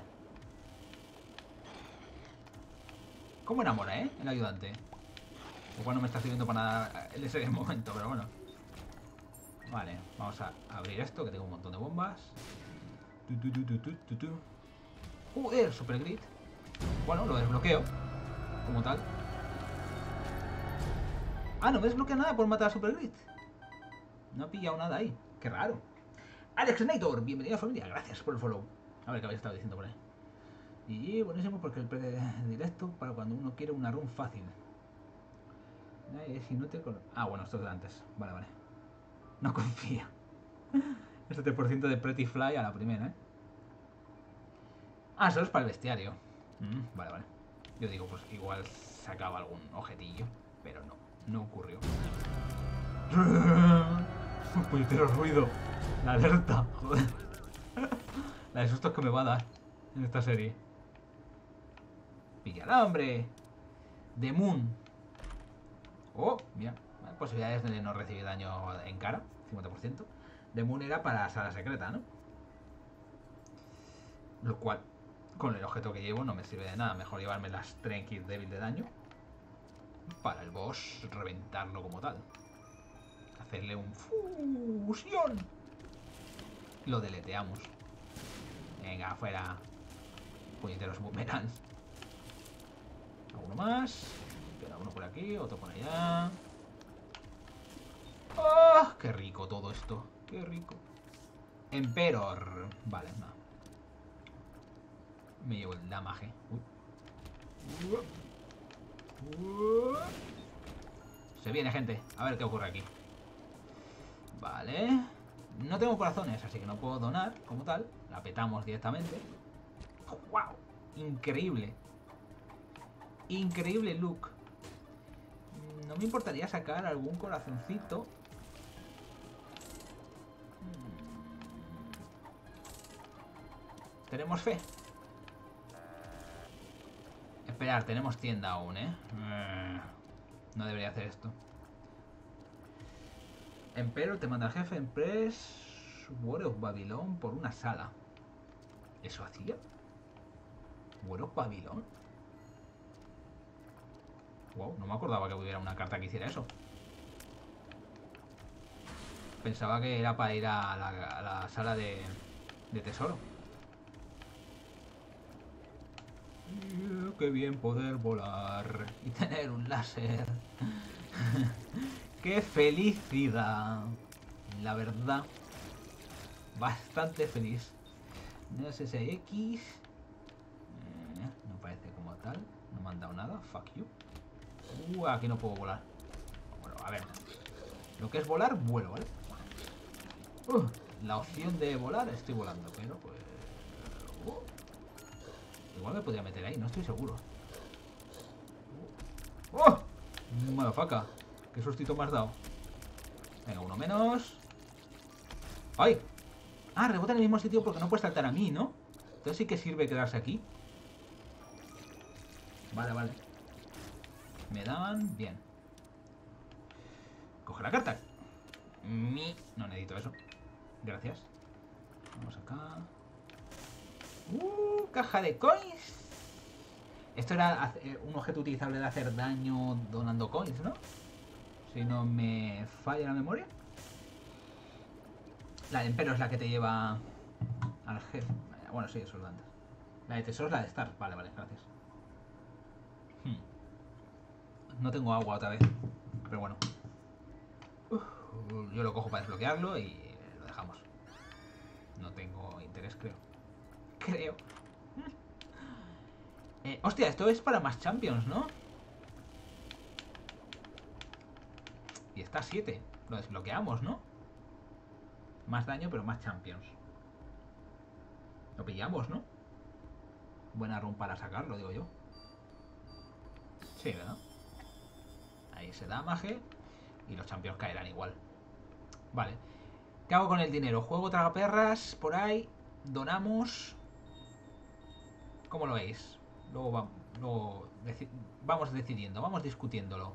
¿Cómo enamora, eh? El ayudante. Igual no me está sirviendo para nada en ese momento, pero bueno. Vale, vamos a abrir esto, que tengo un montón de bombas. Joder, super grit. Bueno, lo desbloqueo. Como tal. Ah, no me desbloquea nada por matar a super grit. No he pillado nada ahí. Qué raro. AlexNator, bienvenido a familia. Gracias por el follow. A ver qué habéis estado diciendo por ahí. Y buenísimo porque el predirecto para cuando uno quiere una run fácil. Es inútil con... Ah, bueno, esto es de antes. Vale, vale. No confía. El siete por ciento de Pretty Fly a la primera, ¿eh? Ah, solo es para el bestiario. Mm, vale, vale. Yo digo, pues igual sacaba algún objetillo. Pero no, no ocurrió. Puñetero ruido. La alerta, joder. La de sustos que me va a dar en esta serie. ¡Píllala, hombre! The Moon. Oh, mira. Posibilidades de no recibir daño en cara. cincuenta por ciento. The Moon era para la sala secreta, ¿no? Lo cual, con el objeto que llevo, no me sirve de nada. Mejor llevarme las Strength débil de daño. Para el boss, reventarlo como tal. Hacerle un fusión. Lo deleteamos. Venga, afuera. Puñeteros boomerangs. Uno más. Queda uno por aquí, otro por allá. ¡Oh! ¡Qué rico todo esto! ¡Qué rico! Emperor. Vale, no. Me llevo el damage. Uy. Se viene, gente. A ver qué ocurre aquí. Vale. No tengo corazones, así que no puedo donar como tal. La petamos directamente. ¡Wow! Increíble. Increíble look. No me importaría sacar algún corazoncito. Tenemos fe. Esperar, tenemos tienda aún, ¿eh? No debería hacer esto. Empero te manda el jefe Empress War of Babylon por una sala. ¿Eso hacía? War of Babylon. Wow, no me acordaba que hubiera una carta que hiciera eso. Pensaba que era para ir a la, a la sala de, de tesoro. Qué bien poder volar y tener un láser. Qué felicidad. La verdad, bastante feliz. No sé si hay X. Eh, no parece como tal. No me han dado nada. Fuck you. Uh, aquí no puedo volar. Bueno, a ver. Lo que es volar, vuelo, ¿vale? Uh, la opción de volar, estoy volando, pero pues... Uh, igual me podría meter ahí, no estoy seguro. Uh, ¡Oh! Motherfucker. Qué sustito me has dado. Venga, uno menos. ¡Ay! Ah, rebota en el mismo sitio porque no puede saltar a mí, ¿no? Entonces sí que sirve quedarse aquí. Vale, vale. Me dan... Bien. Coge la carta. Mi... No necesito eso. Gracias. Vamos acá. Uh, caja de coins. Esto era un objeto utilizable de hacer daño donando coins, ¿no? Si no me falla la memoria. La de Empero es la que te lleva al jefe. Bueno, sí, eso es lo antes. La de Tesoro es la de Star. Vale, vale, gracias. Hmm. No tengo agua otra vez. Pero bueno. Uf, yo lo cojo para desbloquearlo y lo dejamos. No tengo interés, creo. Creo. Eh, hostia, esto es para más Champions, ¿no? Y está a siete. Lo desbloqueamos, ¿no? Más daño, pero más Champions. Lo pillamos, ¿no? Buena run para sacarlo, digo yo. Sí, ¿verdad? Ahí se da magia. Y los Champions caerán igual. Vale. ¿Qué hago con el dinero? Juego tragaperras por ahí. Donamos. ¿Cómo lo veis? Luego, va, luego deci vamos decidiendo, vamos discutiéndolo.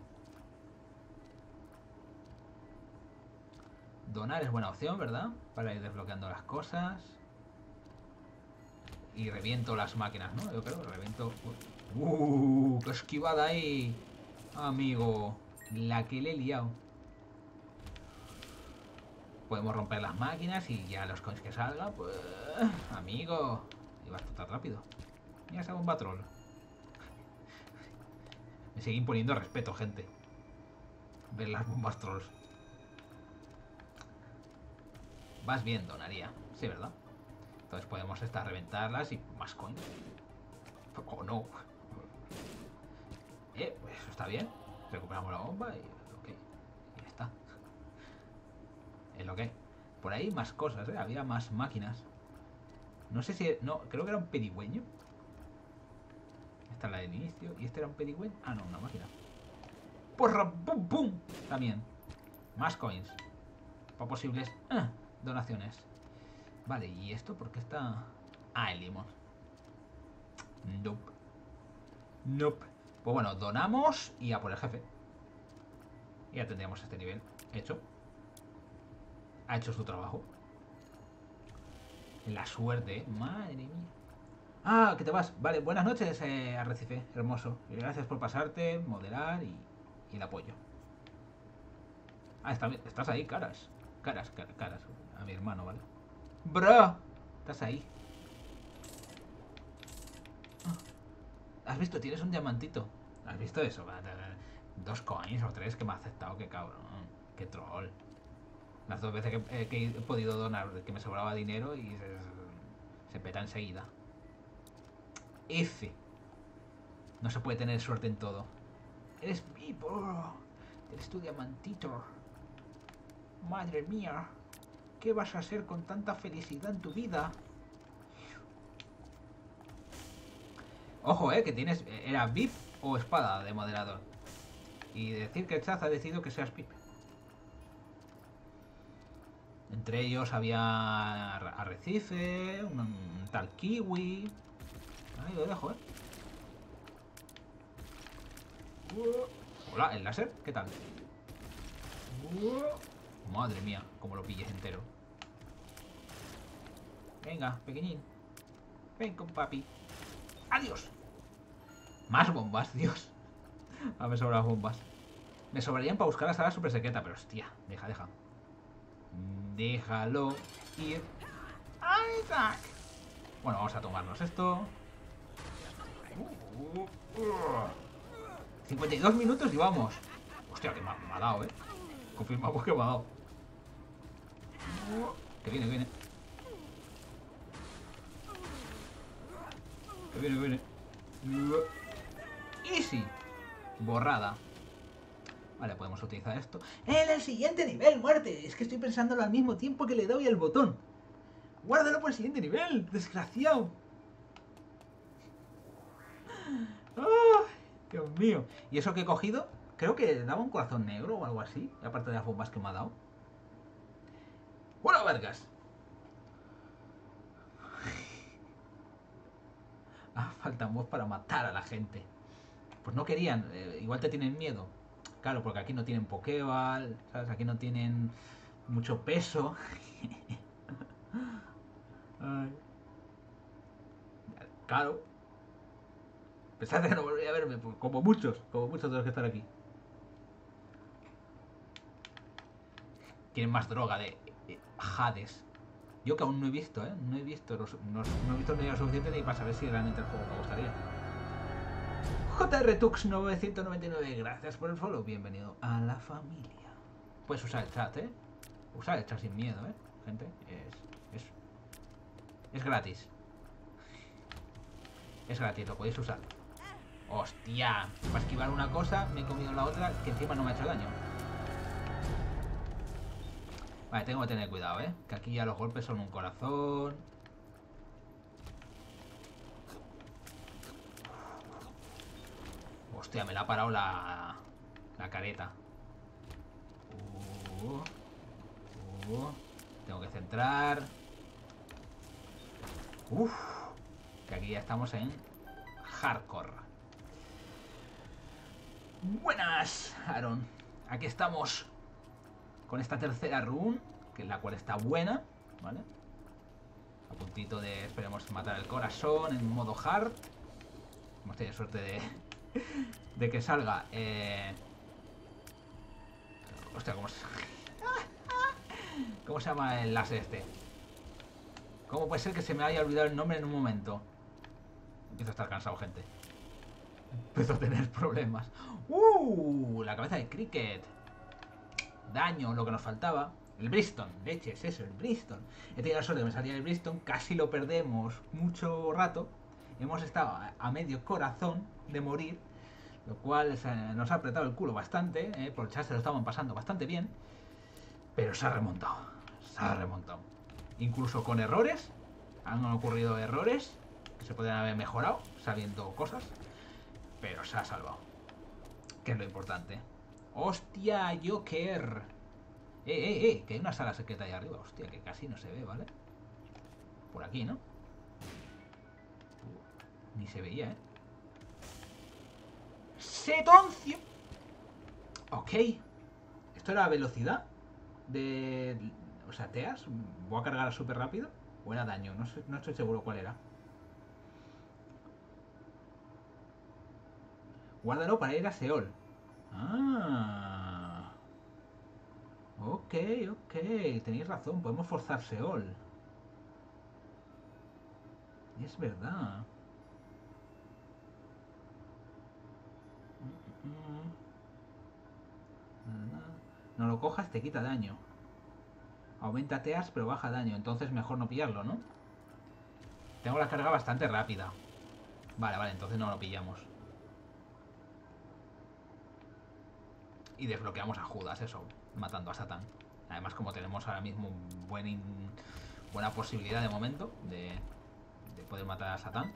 Donar es buena opción, ¿verdad? Para ir desbloqueando las cosas. Y reviento las máquinas, ¿no? Yo creo que reviento... ¡Uh! ¡Qué esquivada ahí! Amigo, la que le he liado. Podemos romper las máquinas y ya los coins que salgan, pues... Amigo, ibas tú tan rápido. Mira esa bomba troll. Me sigue imponiendo respeto, gente. Ver las bombas trolls. Vas bien, donaría. Sí, ¿verdad? Entonces podemos estas reventarlas y más coins. O no. Eh, pues eso está bien. Recuperamos la bomba y ok. Y ya está. Es lo que hay. Por ahí más cosas, ¿eh? Había más máquinas. No sé si... No, creo que era un pedigüeño. Esta es la del inicio. ¿Y este era un pedigüeño? Ah, no, una máquina. ¡Porra! ¡Pum, pum! También. Más coins. Para posibles ah, donaciones. Vale, ¿y esto por qué está...? Ah, el limón. Nope. Nope. Pues bueno, donamos y a por el jefe. Y ya tendríamos este nivel hecho. Ha hecho su trabajo. La suerte, madre mía. Ah, que te vas. Vale, buenas noches, eh, Arrecife, hermoso. Y gracias por pasarte, moderar y, y el apoyo. Ah, está, estás ahí, caras. Caras, caras, caras. A mi hermano, ¿vale? Bro, estás ahí. ¿Has visto? Tienes un diamantito. ¿Has visto eso? Dos coins o tres que me ha aceptado. Qué cabrón. Qué troll. Las dos veces que, eh, que he podido donar, que me sobraba dinero y se, se peta enseguida. F. No se puede tener suerte en todo. Eres vivo. Eres tu diamantito. Madre mía. ¿Qué vas a hacer con tanta felicidad en tu vida? Ojo, eh, que tienes... ¿Era V I P o espada de moderador? Y decir que Chaz ha decidido que seas V I P. Entre ellos había Arrecife, un, un tal Kiwi. Ahí lo dejo, eh. Hola, el láser, ¿qué tal? Madre mía, como lo pilles entero. Venga, pequeñín. Ven con papi. ¡Adiós! Más bombas, Dios. A ver, sobran bombas. Me sobrarían para buscar la sala super secreta, pero hostia, deja, deja. Déjalo ir. ¡Isaac! Bueno, vamos a tomarnos esto. cincuenta y dos minutos y vamos. Hostia, que me ha, me ha dado, eh. Confirmamos que me ha dado. Que viene, que viene. Que viene, que viene. Easy. Borrada. Vale, podemos utilizar esto. En el siguiente nivel, muerte. Es que estoy pensándolo al mismo tiempo que le doy al botón. Guárdalo por el siguiente nivel, desgraciado. ¡Oh, Dios mío! ¿Y eso que he cogido? Creo que daba un corazón negro o algo así. Aparte de las bombas que me ha dado. ¡Bueno, vergas! Ah, faltan boss para matar a la gente. Pues no querían. Eh, igual te tienen miedo. Claro, porque aquí no tienen Pokéball, ¿sabes? Aquí no tienen mucho peso. Ay. Claro. Pensad que no volvería a verme, pues, como muchos, como muchos de los que están aquí. Tienen más droga de eh, Hades. Yo que aún no he visto, ¿eh? No he visto, los, no, no he visto ni lo suficiente ni para saber si realmente el juego me gustaría. J R Tux novecientos noventa y nueve, gracias por el follow, bienvenido a la familia. Puedes usar el chat, ¿eh? Usar el chat sin miedo, ¿eh? Gente, es... es... es gratis. Es gratis, lo podéis usar. Hostia, para esquivar una cosa me he comido la otra que encima no me ha hecho daño. Vale, tengo que tener cuidado, ¿eh? Que aquí ya los golpes son un corazón. Hostia, me la ha parado la, la careta. Uh, uh, tengo que centrar. Uff, que aquí ya estamos en hardcore. Buenas, Aaron. Aquí estamos con esta tercera run, que es la cual está buena, ¿vale? A puntito de, esperemos, matar el corazón en modo hard. Hemos tenido suerte de, de que salga. Eh... Hostia, ¿cómo se... ¿Cómo se llama el láser este? ¿Cómo puede ser que se me haya olvidado el nombre en un momento? Empiezo a estar cansado, gente. Empiezo a tener problemas. ¡Uh! La cabeza de Cricket. Daño, lo que nos faltaba. El Briston, leches, eso, el Briston. He tenido la suerte de que me salía el Briston. Casi lo perdemos mucho rato. Hemos estado a medio corazón de morir. Lo cual eh, nos ha apretado el culo bastante. Eh, por el chat se lo estaban pasando bastante bien. Pero se ha remontado. Se ha remontado. Incluso con errores. Han ocurrido errores que se podrían haber mejorado sabiendo cosas. Pero se ha salvado. Que es lo importante. ¡Hostia, Joker! ¡Eh, eh, eh! Que hay una sala secreta ahí arriba. Hostia, que casi no se ve, ¿vale? Por aquí, ¿no? Ni se veía, ¿eh? ¡Setoncio! Ok. ¿Esto era velocidad? De... O sea, teas. ¿Voy a cargar súper rápido? ¿O era daño? No, sé, no estoy seguro cuál era. Guárdalo para ir a Seol. Ah. Ok, ok. Tenéis razón. Podemos forzar Seol. Es verdad. No lo cojas, te quita daño. Aumenta teas, pero baja daño. Entonces mejor no pillarlo, ¿no? Tengo la carga bastante rápida. Vale, vale, entonces no lo pillamos. Y desbloqueamos a Judas, eso, matando a Satán. Además, como tenemos ahora mismo un buen in... buena posibilidad de momento de, de poder matar a Satán.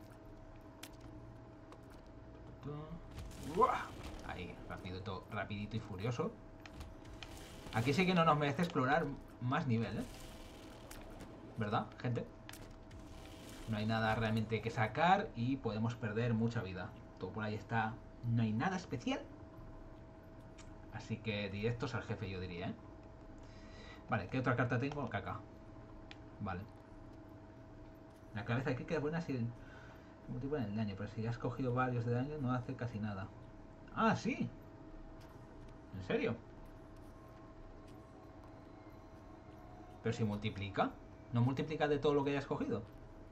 Ahí, rapidito, rapidito y furioso. Aquí sí que no nos merece explorar más nivel, ¿eh? ¿Verdad, gente? No hay nada realmente que sacar y podemos perder mucha vida. Todo por ahí está. No hay nada especial Así que directos al jefe, yo diría, ¿eh? Vale, ¿qué otra carta tengo? Caca. Vale. La cabeza aquí queda buena si multiplica en el daño, pero si has cogido varios de daño no hace casi nada. Ah, sí. ¿En serio? Pero si multiplica, ¿no multiplica de todo lo que hayas cogido?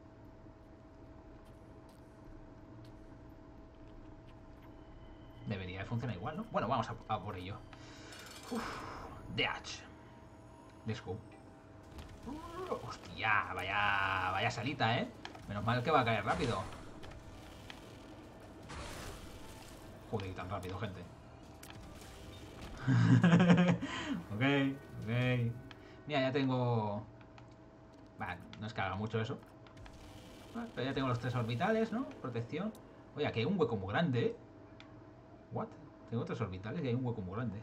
Debería funcionar igual, ¿no? Bueno, vamos a, a por ello. Uf, Deach. Let's go. Uh, hostia, vaya, vaya salita, ¿eh? Menos mal que va a caer rápido. Joder, tan rápido, gente. Ok, ok. Mira, ya tengo... Vale, no es que haga mucho eso. Pero ya tengo los tres orbitales, ¿no? Protección. Oye, aquí hay un hueco muy grande, ¿eh? What? Tengo tres orbitales y hay un hueco muy grande.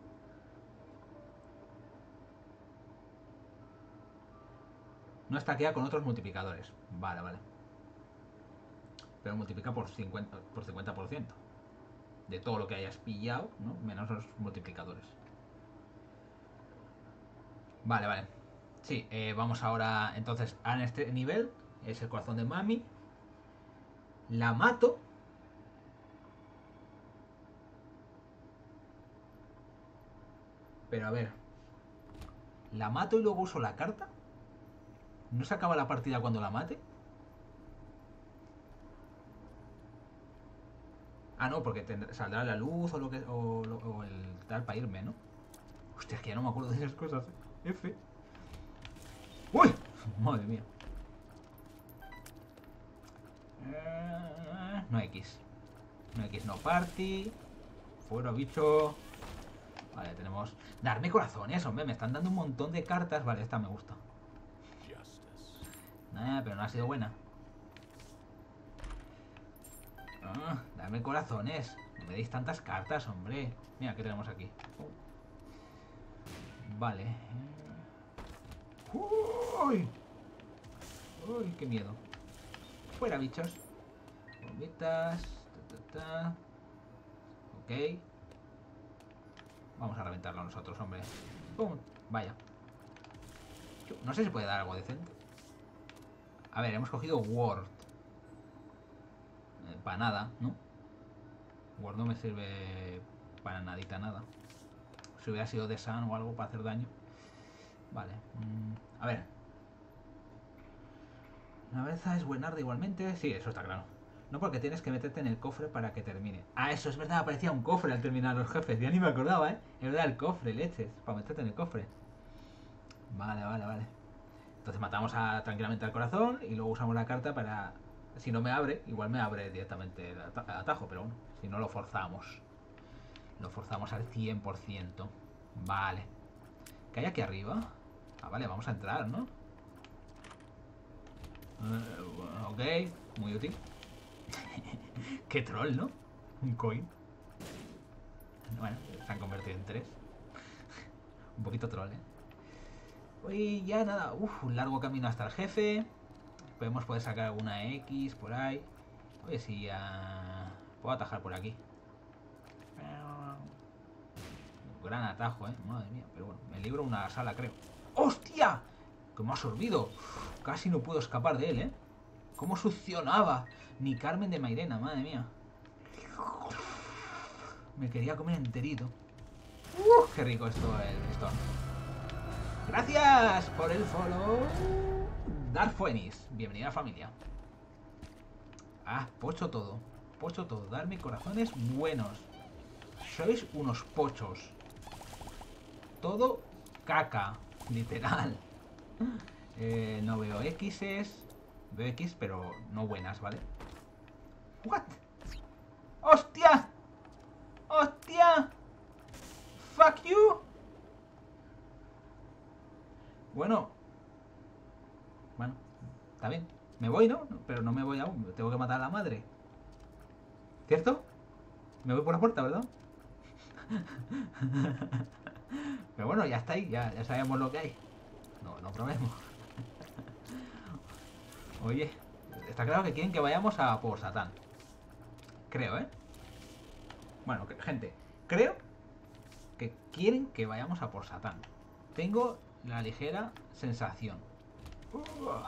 No estaquea con otros multiplicadores. Vale, vale. Pero multiplica por cincuenta por cincuenta por ciento de todo lo que hayas pillado, ¿no? Menos los multiplicadores. Vale, vale. Sí, eh, vamos ahora entonces a este nivel. Es el corazón de Mami. La mato. Pero a ver. ¿La mato y luego uso la carta? ¿No se acaba la partida cuando la mate? Ah, no, porque tendrá, saldrá la luz o lo que o, o el tal para irme, ¿no? Hostia, es que ya no me acuerdo de esas cosas. F. ¡Uy! Madre mía. Eh, no X. No X, no party. Fuera, bicho. Vale, tenemos... Darme corazones, hombre. Me están dando un montón de cartas. Vale, esta me gusta. Nah, pero no ha sido buena. Ah, darme corazones. No me deis tantas cartas, hombre. Mira, ¿qué tenemos aquí? Vale. Uy. Uy, qué miedo. Fuera, bichos. Bombitas. Ta, ta, ta. Ok. Vamos a reventarlo nosotros, hombre. ¡Pum! Vaya. No sé si puede dar algo decente. A ver, hemos cogido Word. Eh, para nada, ¿no? Word no me sirve para nadita nada. Si hubiera sido de Sun o algo para hacer daño. Vale. Mm, a ver. La cabeza es buenarda igualmente. Sí, eso está claro. No, porque tienes que meterte en el cofre para que termine. Ah, eso es verdad, aparecía un cofre al terminar los jefes. Ya ni me acordaba, ¿eh? Es verdad, el cofre, leches. Para meterte en el cofre. Vale, vale, vale. Entonces matamos a, tranquilamente al corazón y luego usamos la carta para... Si no me abre, igual me abre directamente el atajo, pero bueno, si no lo forzamos. Lo forzamos al cien por ciento. Vale. ¿Qué hay aquí arriba? Ah, vale, vamos a entrar, ¿no? Uh, ok, muy útil. Qué troll, ¿no? Un coin. Bueno, se han convertido en tres. Un poquito troll, ¿eh? Y ya nada, uff, un largo camino hasta el jefe. Podemos poder sacar alguna X por ahí. Oye, si uh, puedo atajar por aquí. Gran atajo, eh. Madre mía, pero bueno, me libro una sala, creo. ¡Hostia! Que me ha absorbido. Casi no puedo escapar de él, eh. ¿Cómo succionaba? Ni Carmen de Mairena, madre mía. Me quería comer enterito. Uh, qué rico esto, el Stone. Gracias por el follow. Dark Phoenix, bienvenida a la familia. Ah, pocho todo. Pocho todo. Darme corazones buenos. Sois unos pochos. Todo caca, literal. Eh, no veo X's. Veo X, pero no buenas, ¿vale? ¿What? ¡Hostia! ¡Hostia! ¡Fuck you! Bueno. Bueno, está bien. Me voy, ¿no? Pero no me voy aún. Tengo que matar a la madre. ¿Cierto? Me voy por la puerta, ¿verdad? Pero bueno, ya está ahí. Ya, ya sabemos lo que hay. No, no probemos. Oye, está claro que quieren que vayamos a por Satán. Creo, ¿eh? Bueno, que, gente, creo que que quieren que vayamos a por Satán. Tengo la ligera sensación. Uh.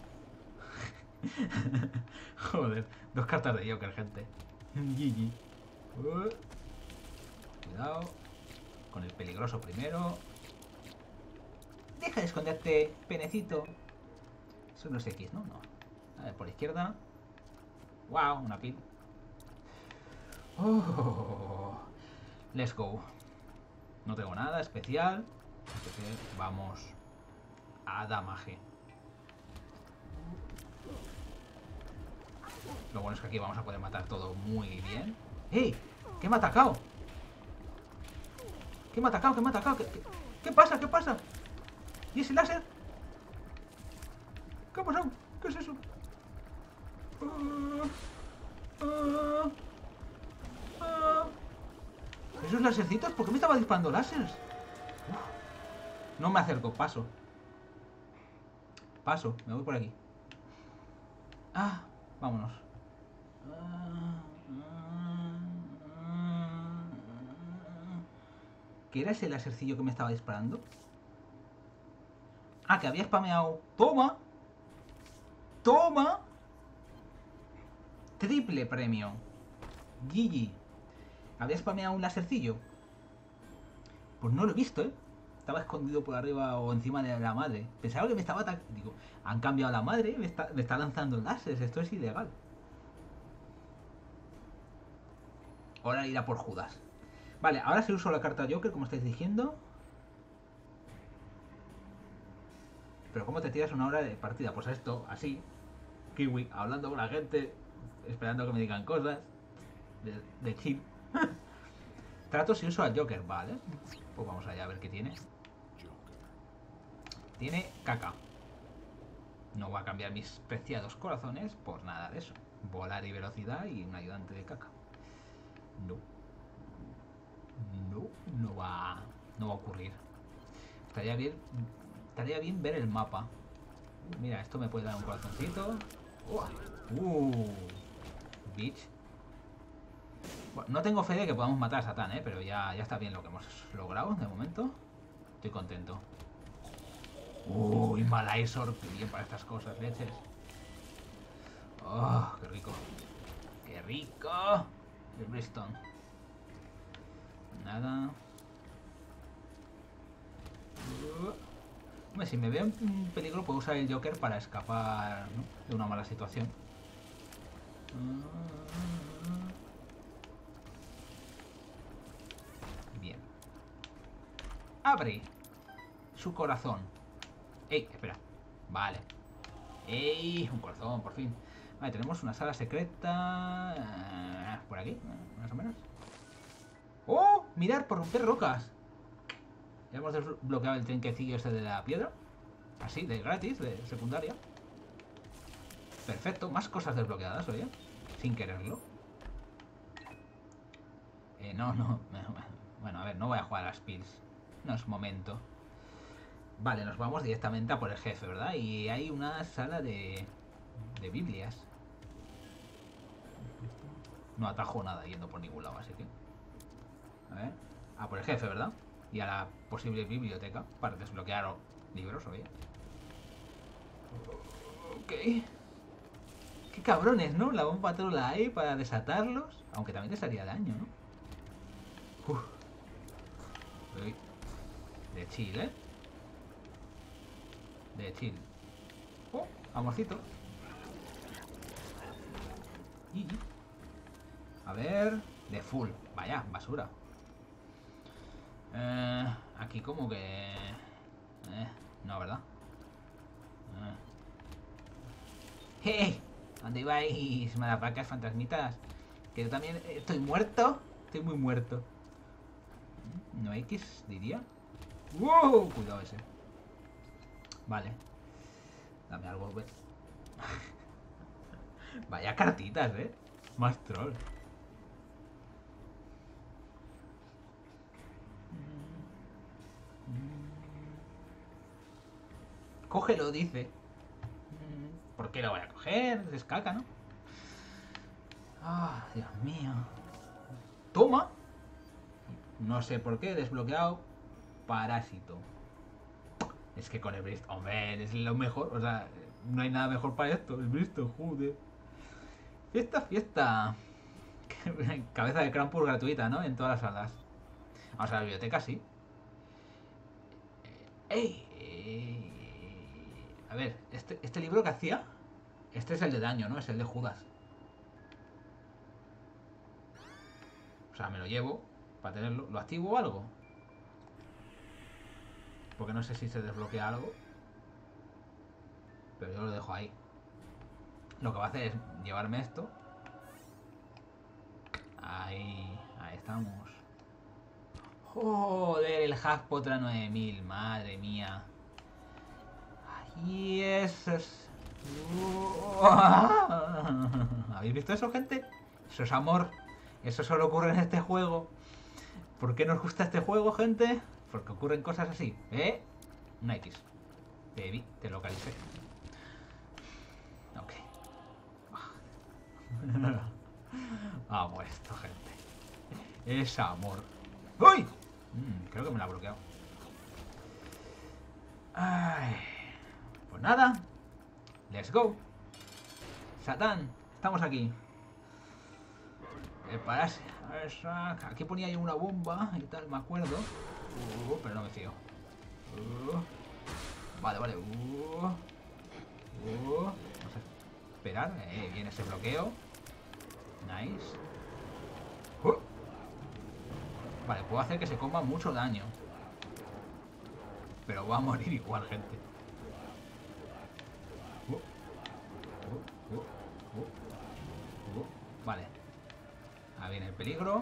Joder, dos cartas de Joker, gente. G G. Uh. Cuidado. Con el peligroso primero. Deja de esconderte, penecito. Eso no es X, ¿no? No. A ver, por la izquierda. Wow, una pil. Oh. Let's go. No tengo nada especial. Así que vamos a damaje. Lo bueno es que aquí vamos a poder matar todo muy bien. ¡Ey! ¿Qué me ha atacado? ¿Qué me ha atacado? ¿Qué me ha atacado? ¿Qué, qué, qué pasa? ¿Qué pasa? ¿Y ese láser? ¿Qué ha pasado? ¿Qué es eso? Uh, uh, uh. ¿Esos lásercitos? ¿Por qué me estaba disparando láseres? Uf. No me acerco, paso. Paso, me voy por aquí. Ah, vámonos. ¿Qué era ese lásercillo que me estaba disparando? Ah, que había spameado. ¡Toma! ¡Toma! Triple premio. G G. ¿Había spameado un lásercillo? Pues no lo he visto, ¿eh? Estaba escondido por arriba o encima de la madre. Pensaba que me estaba atacando. Digo, han cambiado la madre, me está, me está lanzando láseres. Esto es ilegal. Ahora irá por Judas. Vale, ahora se uso la carta Joker, como estáis diciendo. Pero ¿cómo te tiras una hora de partida? Pues esto, así. Kiwi, hablando con la gente, esperando que me digan cosas. De, de chill. Trato si uso al Joker, vale. Pues vamos allá a ver qué tiene. Tiene caca. No va a cambiar mis preciados corazones por nada de eso. Volar y velocidad y un ayudante de caca. No. No, no va, no va a ocurrir. Estaría bien, estaría bien ver el mapa. Uh, mira, esto me puede dar un corazoncito. Uh, uh, bitch. Bueno, no tengo fe de que podamos matar a Satán, ¿eh? Pero ya, ya está bien lo que hemos logrado de momento. Estoy contento. Uy, uh, Malaisor, qué bien para estas cosas, leches. Oh, qué rico. Qué rico. El Brimstone. Nada. Uh. Hombre, si me veo en peligro puedo usar el Joker para escapar, ¿no?, de una mala situación. Bien. Abre su corazón. Ey, espera. Vale. Ey, un corazón, por fin. Vale, tenemos una sala secreta. Uh, por aquí, más o menos. ¡Oh! Mirar por romper rocas. Ya hemos desbloqueado el trinquecillo este de la piedra. Así, de gratis, de secundaria. Perfecto, más cosas desbloqueadas, oye. Sin quererlo. Eh, no, no. Bueno, a ver, no voy a jugar a Spills. No es momento. Vale, nos vamos directamente a por el jefe, ¿verdad? Y hay una sala de, de Biblias. No atajo nada yendo por ningún lado, así que... A ver, a por el jefe, ¿verdad? Y a la posible biblioteca para desbloquear libros, oye. Ok. Qué cabrones, ¿no? La bomba trola ahí para desatarlos. Aunque también les haría daño, ¿no? Uf. Uy. De chill, ¿eh? De chill. Oh, amorcito. Y... A ver... De full. Vaya, basura. Eh, aquí como que... Eh, no, ¿verdad? Eh. ¡Hey! ¿Dónde ibais, madapacas fantasmitas? Que yo también estoy muerto. Estoy muy muerto. ¿No X, diría? ¡Wow! Cuidado ese. Vale. Dame algo, güey. Vaya cartitas, ¿eh? Más troll. Cógelo, dice. ¿Por qué lo voy a coger? Es caca, ¿no? Ah, Dios mío. Toma. No sé por qué he desbloqueado Parásito. Es que con el Brimstone, hombre, es lo mejor. O sea, no hay nada mejor para esto. El Brimstone, joder. Fiesta, fiesta. Cabeza de Krampus gratuita, ¿no? En todas las salas. Vamos a la biblioteca, sí. ¡Ey! Eh, a ver, este, este libro que hacía. Este es el de daño, ¿no? Es el de Judas. O sea, me lo llevo para tenerlo. ¿Lo activo o algo? Porque no sé si se desbloquea algo. Pero yo lo dejo ahí. Lo que va a hacer es llevarme esto. Ahí, ahí estamos. Joder, el Haspotra nueve mil, madre mía. Ahí es... es... ¿Habéis visto eso, gente? Eso es amor. Eso solo ocurre en este juego. ¿Por qué nos gusta este juego, gente? Porque ocurren cosas así, ¿eh? Una X. Baby, te localicé. Ok. Vamos esto, gente. Es amor. ¡Uy! Mm, creo que me la ha bloqueado. Ay. Pues nada. Let's go. Satán, estamos aquí. El parásito. Aquí ponía yo una bomba y tal, me acuerdo. Uh, pero no me fío. Uh, vale, vale. Uh, uh, vamos a esperar. Eh, viene ese bloqueo. Nice. Uh. Vale, puedo hacer que se coma mucho daño. Pero va a morir igual, gente. Uh, uh, uh, uh, uh. Vale. Ahí viene el peligro.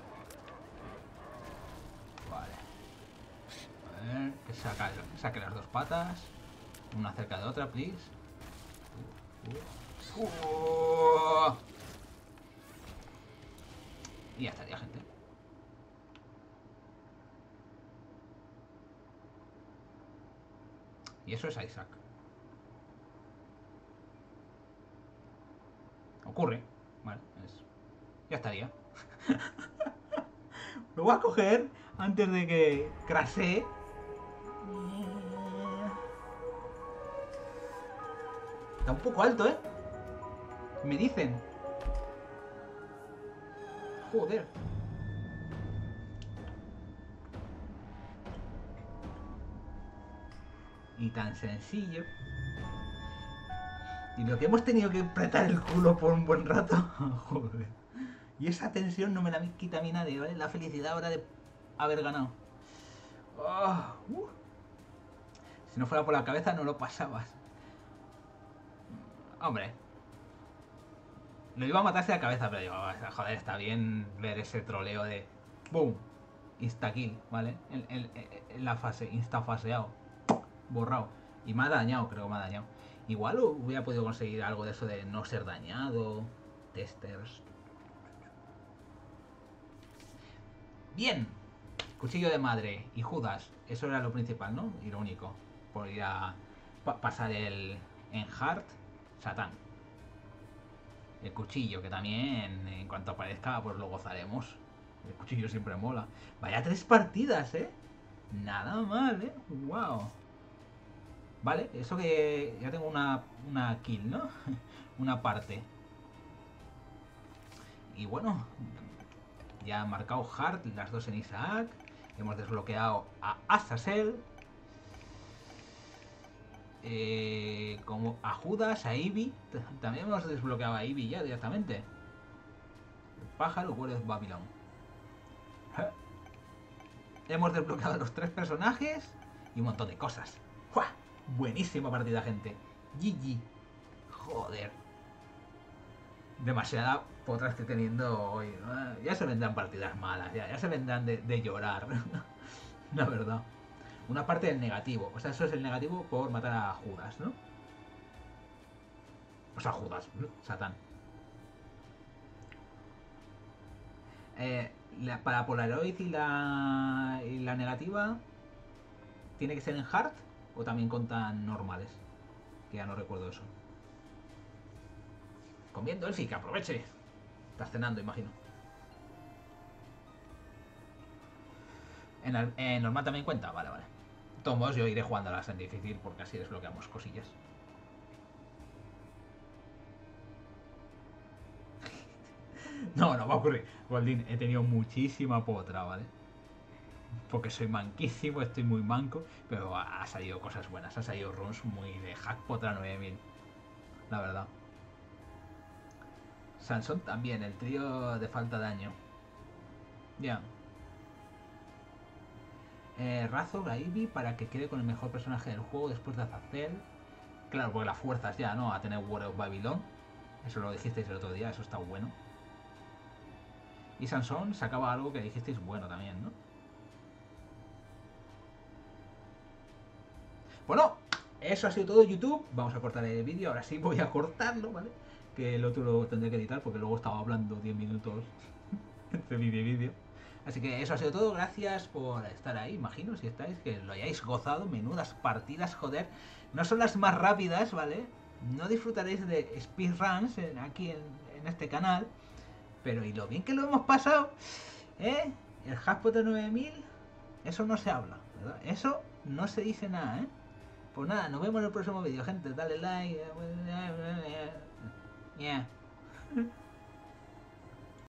Vale. A ver, que saca, saque las dos patas. Una cerca de otra, please. Uh, uh, uh. Y ya estaría, gente. Y eso es Isaac. Ocurre. Vale, es... ya estaría. Lo voy a coger antes de que crasee. Está un poco alto, ¿eh? Me dicen. Joder. Y tan sencillo. Y lo que hemos tenido que apretar el culo por un buen rato. Joder. Y esa tensión no me la quita a mí nadie, ¿vale? La felicidad ahora de haber ganado. Oh, uh. Si no fuera por la cabeza no lo pasabas. Hombre. Lo iba a matarse a la cabeza, pero digo, joder, está bien ver ese troleo de... ¡Boom! Insta-kill, ¿vale? En, en, en la fase, insta-faseado. Borrado. Y me ha dañado, creo que me ha dañado. Igual hubiera podido conseguir algo de eso de no ser dañado. Testers. Bien. Cuchillo de madre y Judas. Eso era lo principal, ¿no? Y lo único. Por ir a pa pasar el... en Heart. Satán. El cuchillo, que también en cuanto aparezca pues lo gozaremos. El cuchillo siempre mola. Vaya tres partidas, ¿eh? Nada mal, ¿eh? Wow. Vale, eso que ya tengo una, una kill, ¿no? Una parte. Y bueno, ya han marcado Heart, las dos en Isaac. Hemos desbloqueado a Azazel. Eh, como a Judas, a Ivy. También hemos desbloqueado a Ivy ya directamente. El pájaro, World of Babylon. Hemos desbloqueado a los tres personajes y un montón de cosas. ¡Jua! Buenísima partida, gente. G G. Joder. Demasiada potra estoy teniendo hoy. Ya se vendrán partidas malas, ya, ya se vendrán de, de llorar. La verdad. Una parte del negativo. O sea, eso es el negativo por matar a Judas, ¿no? O sea, Judas, Satán. Eh, la, para Polaroid y la, y la negativa, ¿tiene que ser en hard o también contan normales? Que ya no recuerdo eso. Comiendo Elfi, que aproveche. Estás cenando, imagino. En, el, en normal también cuenta, vale, vale. Tomos, yo iré jugándolas en difícil porque así desbloqueamos cosillas. No, no va a ocurrir. Goldín, he tenido muchísima potra, ¿vale? Porque soy manquísimo, estoy muy manco, pero ha salido cosas buenas, ha salido runs muy de hack potra nueve mil, la verdad. Sansón también, el trío de falta daño. Ya. Yeah. Eh, Razo, Gaibi, para que quede con el mejor personaje del juego después de Azazel. Claro, porque las fuerzas ya, ¿no? A tener War of Babylon. Eso lo dijisteis el otro día, eso está bueno. Y Sansón sacaba algo que dijisteis bueno también, ¿no? Bueno, eso ha sido todo YouTube. Vamos a cortar el vídeo, ahora sí voy a cortarlo, ¿vale? Que el otro lo tendré que editar porque luego estaba hablando diez minutos entre vídeo y vídeo. Así que eso ha sido todo, gracias por estar ahí, imagino, si estáis, que lo hayáis gozado, menudas partidas, joder. No son las más rápidas, ¿vale? No disfrutaréis de speedruns en, aquí en, en este canal, pero y lo bien que lo hemos pasado, ¿eh? El Hackpotter nueve mil, eso no se habla, ¿verdad? Eso no se dice nada, ¿eh? Pues nada, nos vemos en el próximo vídeo, gente, dale like. Yeah.